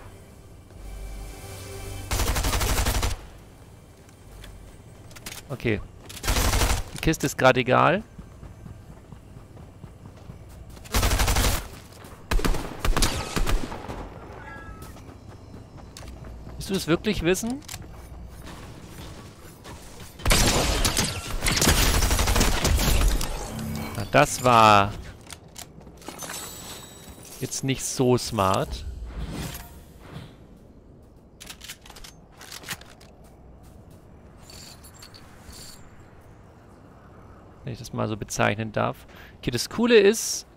Okay. Die Kiste ist gerade egal. Willst du das wirklich wissen? Na, das war jetzt nicht so smart. Wenn ich das mal so bezeichnen darf. Okay, das Coole ist...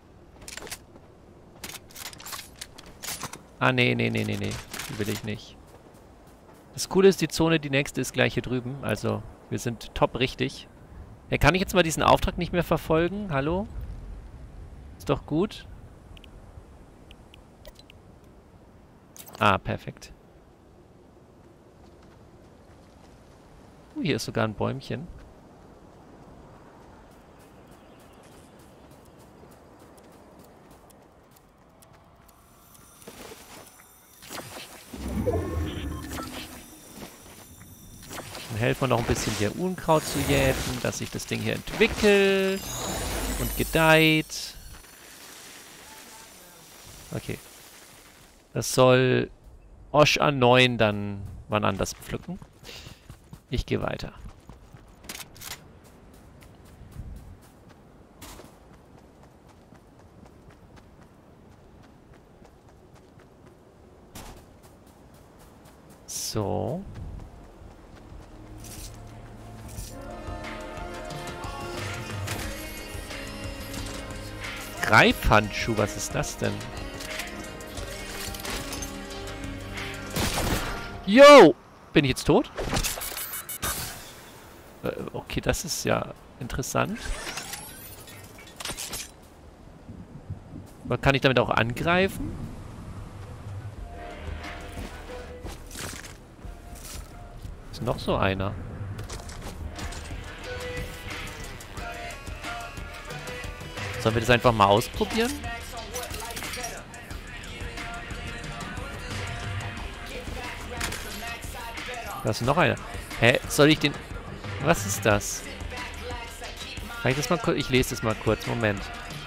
Ah, nee, nee, nee, nee, nee. Die will ich nicht. Das Coole ist, die Zone, die nächste ist gleich hier drüben. Also, wir sind top richtig. Ja, kann ich jetzt mal diesen Auftrag nicht mehr verfolgen? Hallo? Ist doch gut. Ah, perfekt. Uh, hier ist sogar ein Bäumchen. Helfen wir noch ein bisschen hier Unkraut zu jäten, dass sich das Ding hier entwickelt und gedeiht. Okay. Das soll Osh an neun dann wann anders pflücken. Ich gehe weiter. So. Greifhandschuh, was ist das denn? Yo! Bin ich jetzt tot? Äh, okay, das ist ja interessant. Aber kann ich damit auch angreifen? Ist noch so einer. Sollen wir das einfach mal ausprobieren? Da ist noch einer. Hä? Soll ich den... Was ist das? Kann ich das mal kurz... Ich lese das mal kurz. Moment.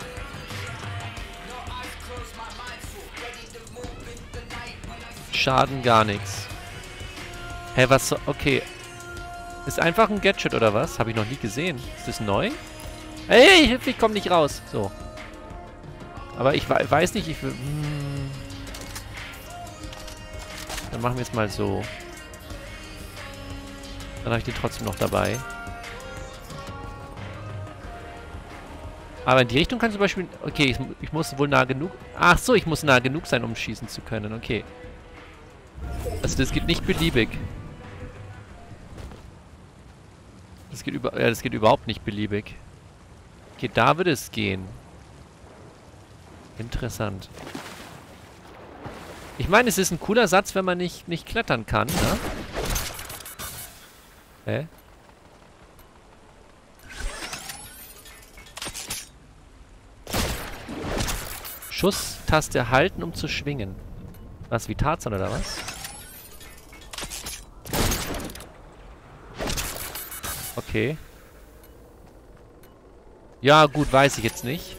Schaden gar nichts. Hä, was so... Okay. Ist einfach ein Gadget oder was? Habe ich noch nie gesehen. Ist das neu? Hey, Hilfe, ich komme nicht raus. So. Aber ich weiß nicht, ich will... Hm. Dann machen wir es mal so. Dann habe ich den trotzdem noch dabei. Aber in die Richtung kann zum Beispiel... Okay, ich, ich muss wohl nah genug... Ach so, ich muss nah genug sein, um schießen zu können. Okay. Also das geht nicht beliebig. Das geht, über, ja, das geht überhaupt nicht beliebig. Okay, da würde es gehen. Interessant. Ich meine, es ist ein cooler Satz, wenn man nicht, nicht klettern kann, ne? Hä? Schusstaste halten, um zu schwingen. Was, wie Tarzan oder was? Okay. Ja, gut, weiß ich jetzt nicht.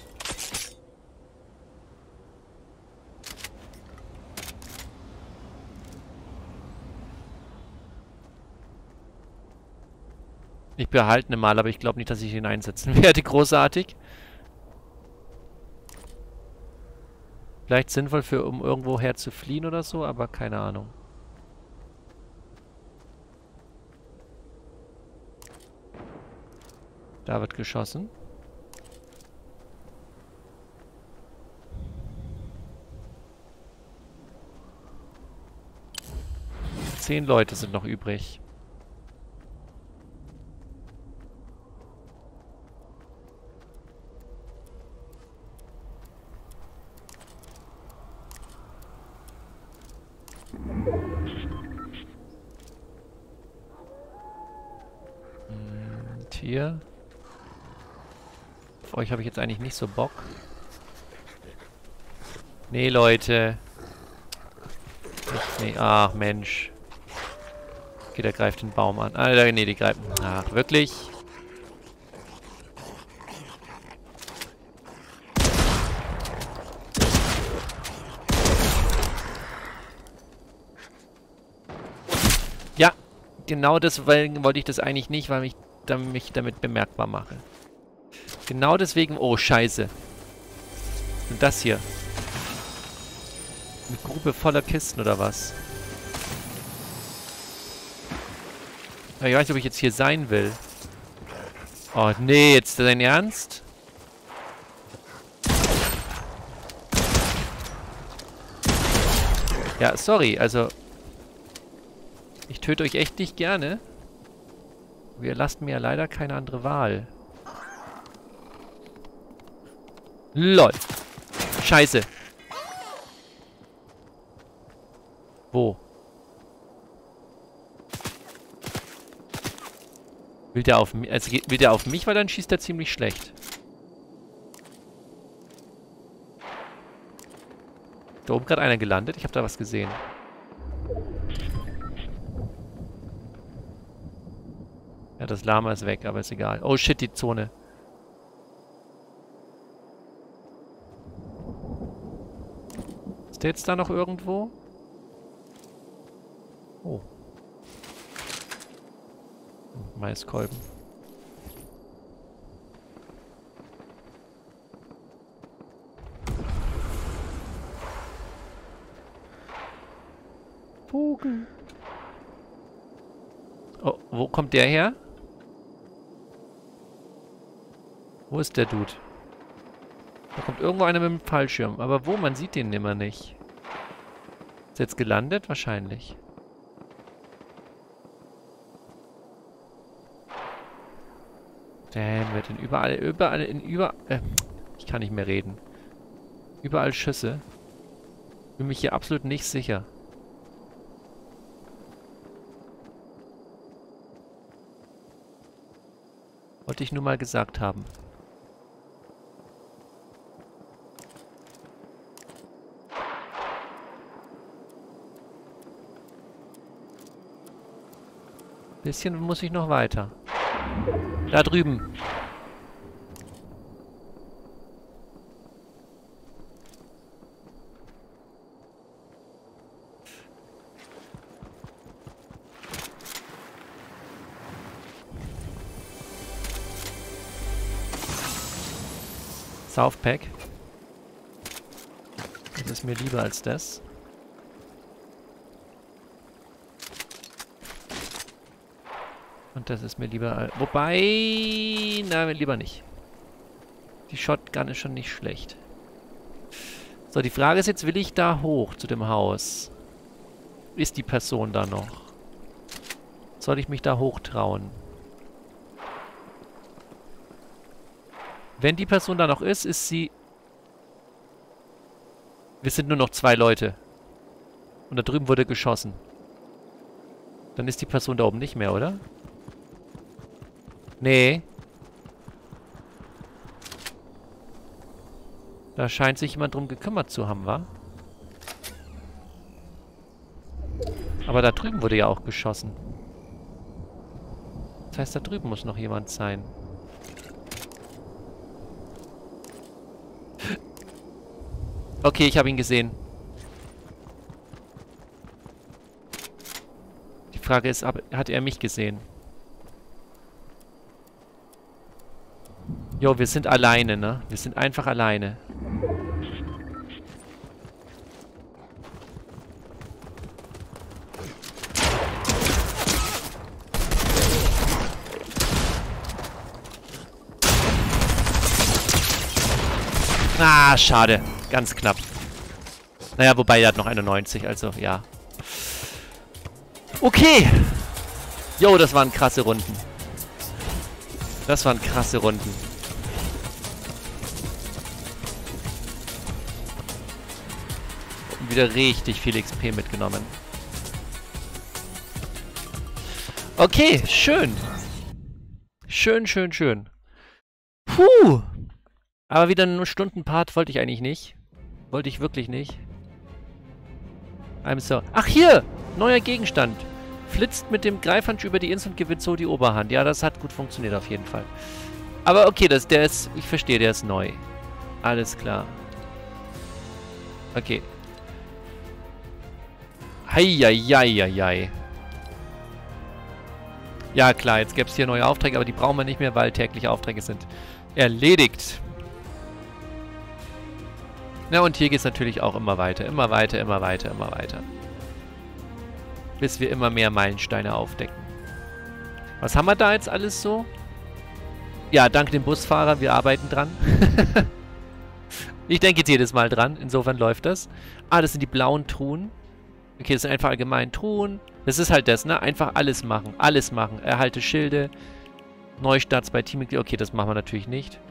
Ich behalte ihn mal, aber ich glaube nicht, dass ich ihn einsetzen werde. Großartig. Vielleicht sinnvoll für, um irgendwo her zu fliehen oder so, aber keine Ahnung. Da wird geschossen. Zehn Leute sind noch übrig. Und hier. Auf euch habe ich jetzt eigentlich nicht so Bock. Nee, Leute. Nee, ach Mensch. Okay, der greift den Baum an. Ah, nee, die greifen. Ach, wirklich? Ja, genau deswegen wollte ich das eigentlich nicht, weil ich mich damit bemerkbar mache. Genau deswegen... Oh, scheiße. Und das hier? Eine Gruppe voller Kisten oder was? Ich weiß nicht, ob ich jetzt hier sein will. Oh, nee, jetzt dein Ernst? Ja, sorry, also... Ich töte euch echt nicht gerne. Wir lassen mir ja leider keine andere Wahl. LOL. Scheiße. Wo? Will der auf mich? Also will der auf mich, weil dann schießt er ziemlich schlecht. Da oben gerade einer gelandet. Ich habe da was gesehen. Ja, das Lama ist weg, aber ist egal. Oh shit, die Zone. Ist der jetzt da noch irgendwo? Oh. Maiskolben. Vogel. Oh, wo kommt der her? Wo ist der Dude? Da kommt irgendwo einer mit dem Fallschirm. Aber wo? Man sieht den immer nicht. Ist jetzt gelandet? Wahrscheinlich. Damn, wird denn überall, überall, in über... Äh, ich kann nicht mehr reden. Überall Schüsse. Bin mich hier absolut nicht sicher. Wollte ich nur mal gesagt haben. Bisschen muss ich noch weiter. Da drüben. Southpack. Das ist mir lieber als das. Und das ist mir lieber... Wobei... Na, lieber nicht. Die Shotgun ist schon nicht schlecht. So, die Frage ist jetzt, will ich da hoch zu dem Haus? Ist die Person da noch? Soll ich mich da hochtrauen? Wenn die Person da noch ist, ist sie... Wir sind nur noch zwei Leute. Und da drüben wurde geschossen. Dann ist die Person da oben nicht mehr, oder? Nee. Da scheint sich jemand drum gekümmert zu haben, wa? Aber da drüben wurde ja auch geschossen. Das heißt, da drüben muss noch jemand sein. Okay, ich habe ihn gesehen. Die Frage ist, hat er mich gesehen? Jo, wir sind alleine, ne? Wir sind einfach alleine. Ah, schade. Ganz knapp. Naja, wobei, er hat noch einundneunzig, also ja. Okay. Jo, das waren krasse Runden. Das waren krasse Runden. Und wieder richtig viel X P mitgenommen. Okay, schön. Schön, schön, schön. Puh. Aber wieder nur Stundenpart wollte ich eigentlich nicht. Wollte ich wirklich nicht. I'm so. Ach, hier! Neuer Gegenstand. Flitzt mit dem Greifhandschuh über die Insel und gewinnt so die Oberhand. Ja, das hat gut funktioniert auf jeden Fall. Aber okay, das, der ist... Ich verstehe, der ist neu. Alles klar. Okay. Heieieiei. Ja, klar, jetzt gäbe es hier neue Aufträge, aber die brauchen wir nicht mehr, weil tägliche Aufträge sind erledigt. Na, und hier geht es natürlich auch immer weiter, immer weiter, immer weiter, immer weiter. Bis wir immer mehr Meilensteine aufdecken. Was haben wir da jetzt alles so? Ja, dank dem Busfahrer, wir arbeiten dran. Ich denke jetzt jedes Mal dran, insofern läuft das. Ah, das sind die blauen Truhen. Okay, das sind einfach allgemein Truhen. Das ist halt das, ne? Einfach alles machen, alles machen. Erhalte Schilde, Neustarts bei Teammitgliedern. Okay, das machen wir natürlich nicht.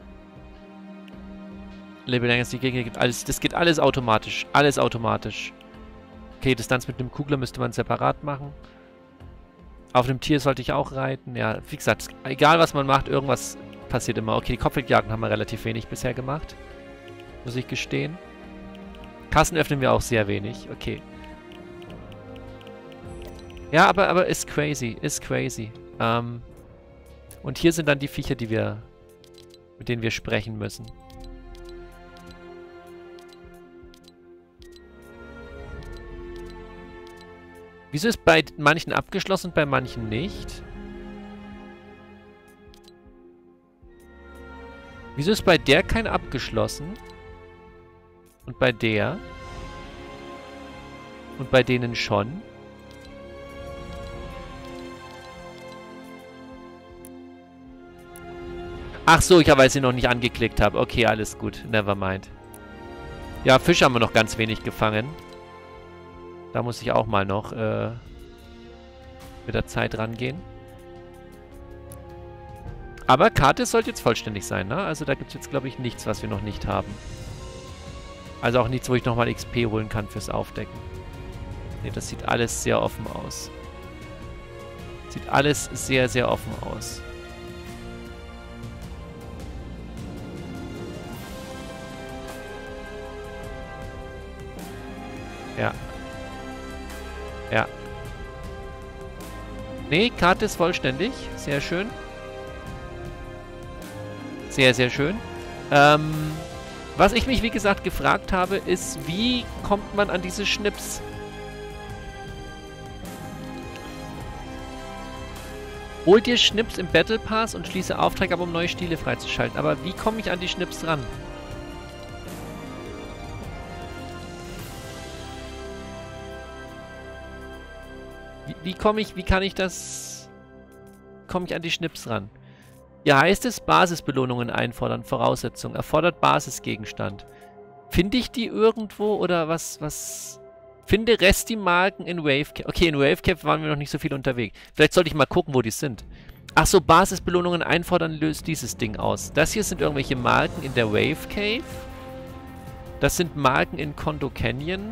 Label die Gegner gibt alles. Das geht alles automatisch. Alles automatisch. Okay, Distanz mit einem Kugler müsste man separat machen. Auf einem Tier sollte ich auch reiten. Ja, wie gesagt, egal was man macht, irgendwas passiert immer. Okay, die Kopfgeldjagden haben wir relativ wenig bisher gemacht. Muss ich gestehen. Kassen öffnen wir auch sehr wenig. Okay. Ja, aber, aber ist crazy. Ist crazy. Ähm, und hier sind dann die Viecher, die wir, mit denen wir sprechen müssen. Wieso ist bei manchen abgeschlossen und bei manchen nicht? Wieso ist bei der kein abgeschlossen? Und bei der? Und bei denen schon? Ach so, ich habe, weil ich sie noch nicht angeklickt habe. Okay, alles gut. Nevermind. Ja, Fische haben wir noch ganz wenig gefangen. Da muss ich auch mal noch äh, mit der Zeit rangehen. Aber Karte sollte jetzt vollständig sein, ne? Also da gibt es jetzt, glaube ich, nichts, was wir noch nicht haben. Also auch nichts, wo ich nochmal X P holen kann fürs Aufdecken. Ne, das sieht alles sehr offen aus. Sieht alles sehr, sehr offen aus. Ja. Ja. Nee, Karte ist vollständig. Sehr schön. Sehr, sehr schön. Ähm, was ich mich, wie gesagt, gefragt habe, ist, wie kommt man an diese Schnips? Hol dir Schnips im Battle Pass und schließe Auftrag ab, um neue Stile freizuschalten. Aber wie komme ich an die Schnips ran? Wie, wie komme ich, wie kann ich das... Komme ich an die Schnips ran? Ja, heißt es, Basisbelohnungen einfordern, Voraussetzung. Erfordert Basisgegenstand. Finde ich die irgendwo oder was, was... Finde Resti-Marken in Wavecap. Okay, in Wavecap waren wir noch nicht so viel unterwegs. Vielleicht sollte ich mal gucken, wo die sind. Ach so, Basisbelohnungen einfordern löst dieses Ding aus. Das hier sind irgendwelche Marken in der Wave Cave. Das sind Marken in Kondo Canyon.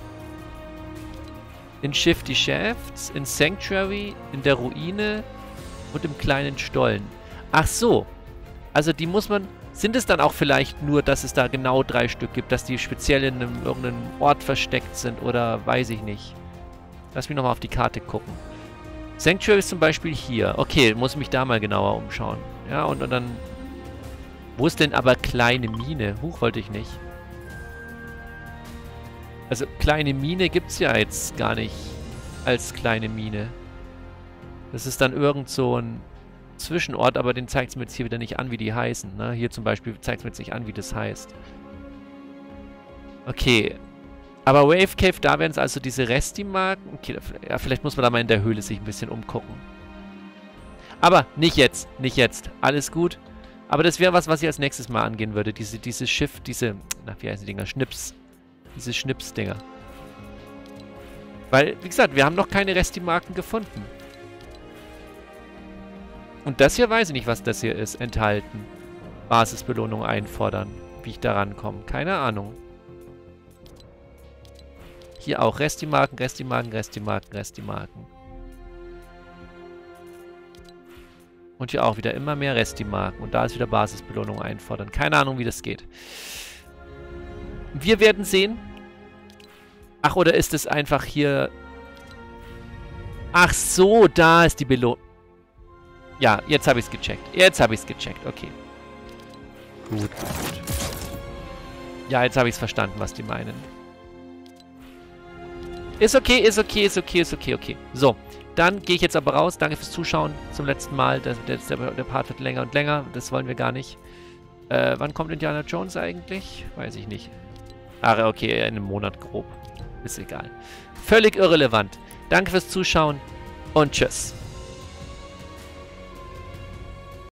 In Shifty Shafts, in Sanctuary, in der Ruine und im kleinen Stollen. Ach so. Also die muss man... Sind es dann auch vielleicht nur, dass es da genau drei Stück gibt, dass die speziell in einem irgendeinem Ort versteckt sind oder weiß ich nicht. Lass mich nochmal auf die Karte gucken. Sanctuary ist zum Beispiel hier. Okay, muss mich da mal genauer umschauen. Ja, und, und dann... Wo ist denn aber kleine Mine? Huch, wollte ich nicht. Also kleine Mine gibt es ja jetzt gar nicht als kleine Mine. Das ist dann irgend so ein Zwischenort, aber den zeigt es mir jetzt hier wieder nicht an, wie die heißen. Ne? Hier zum Beispiel zeigt es mir jetzt nicht an, wie das heißt. Okay. Aber Wave Cave, da wären es also diese Resti-Marken. Okay, ja, vielleicht muss man da mal in der Höhle sich ein bisschen umgucken. Aber nicht jetzt, nicht jetzt. Alles gut. Aber das wäre was, was ich als nächstes mal angehen würde. Diese, dieses Schiff, diese, na, wie heißen die Dinger? Schnips. Diese Schnips-Dinger. Weil, wie gesagt, wir haben noch keine Resti-Marken gefunden. Und das hier weiß ich nicht, was das hier ist. Enthalten. Basisbelohnung einfordern. Wie ich da rankomme. Keine Ahnung. Hier auch Resti-Marken, Resti-Marken, Resti-Marken, Resti-Marken. Und hier auch wieder immer mehr Resti-Marken. Und da ist wieder Basisbelohnung einfordern. Keine Ahnung, wie das geht. Wir werden sehen. Ach, oder ist es einfach hier... Ach so, da ist die Belohnung. Ja, jetzt habe ich es gecheckt. Jetzt habe ich es gecheckt. Okay. Gut, gut, gut. Ja, jetzt habe ich es verstanden, was die meinen. Ist okay, ist okay, ist okay, ist okay, okay. So, dann gehe ich jetzt aber raus. Danke fürs Zuschauen zum letzten Mal. Der, der, der Part wird länger und länger. Das wollen wir gar nicht. Äh, wann kommt Indiana Jones eigentlich? Weiß ich nicht. Ach, okay, in einem Monat grob. Ist egal. Völlig irrelevant. Danke fürs Zuschauen und tschüss.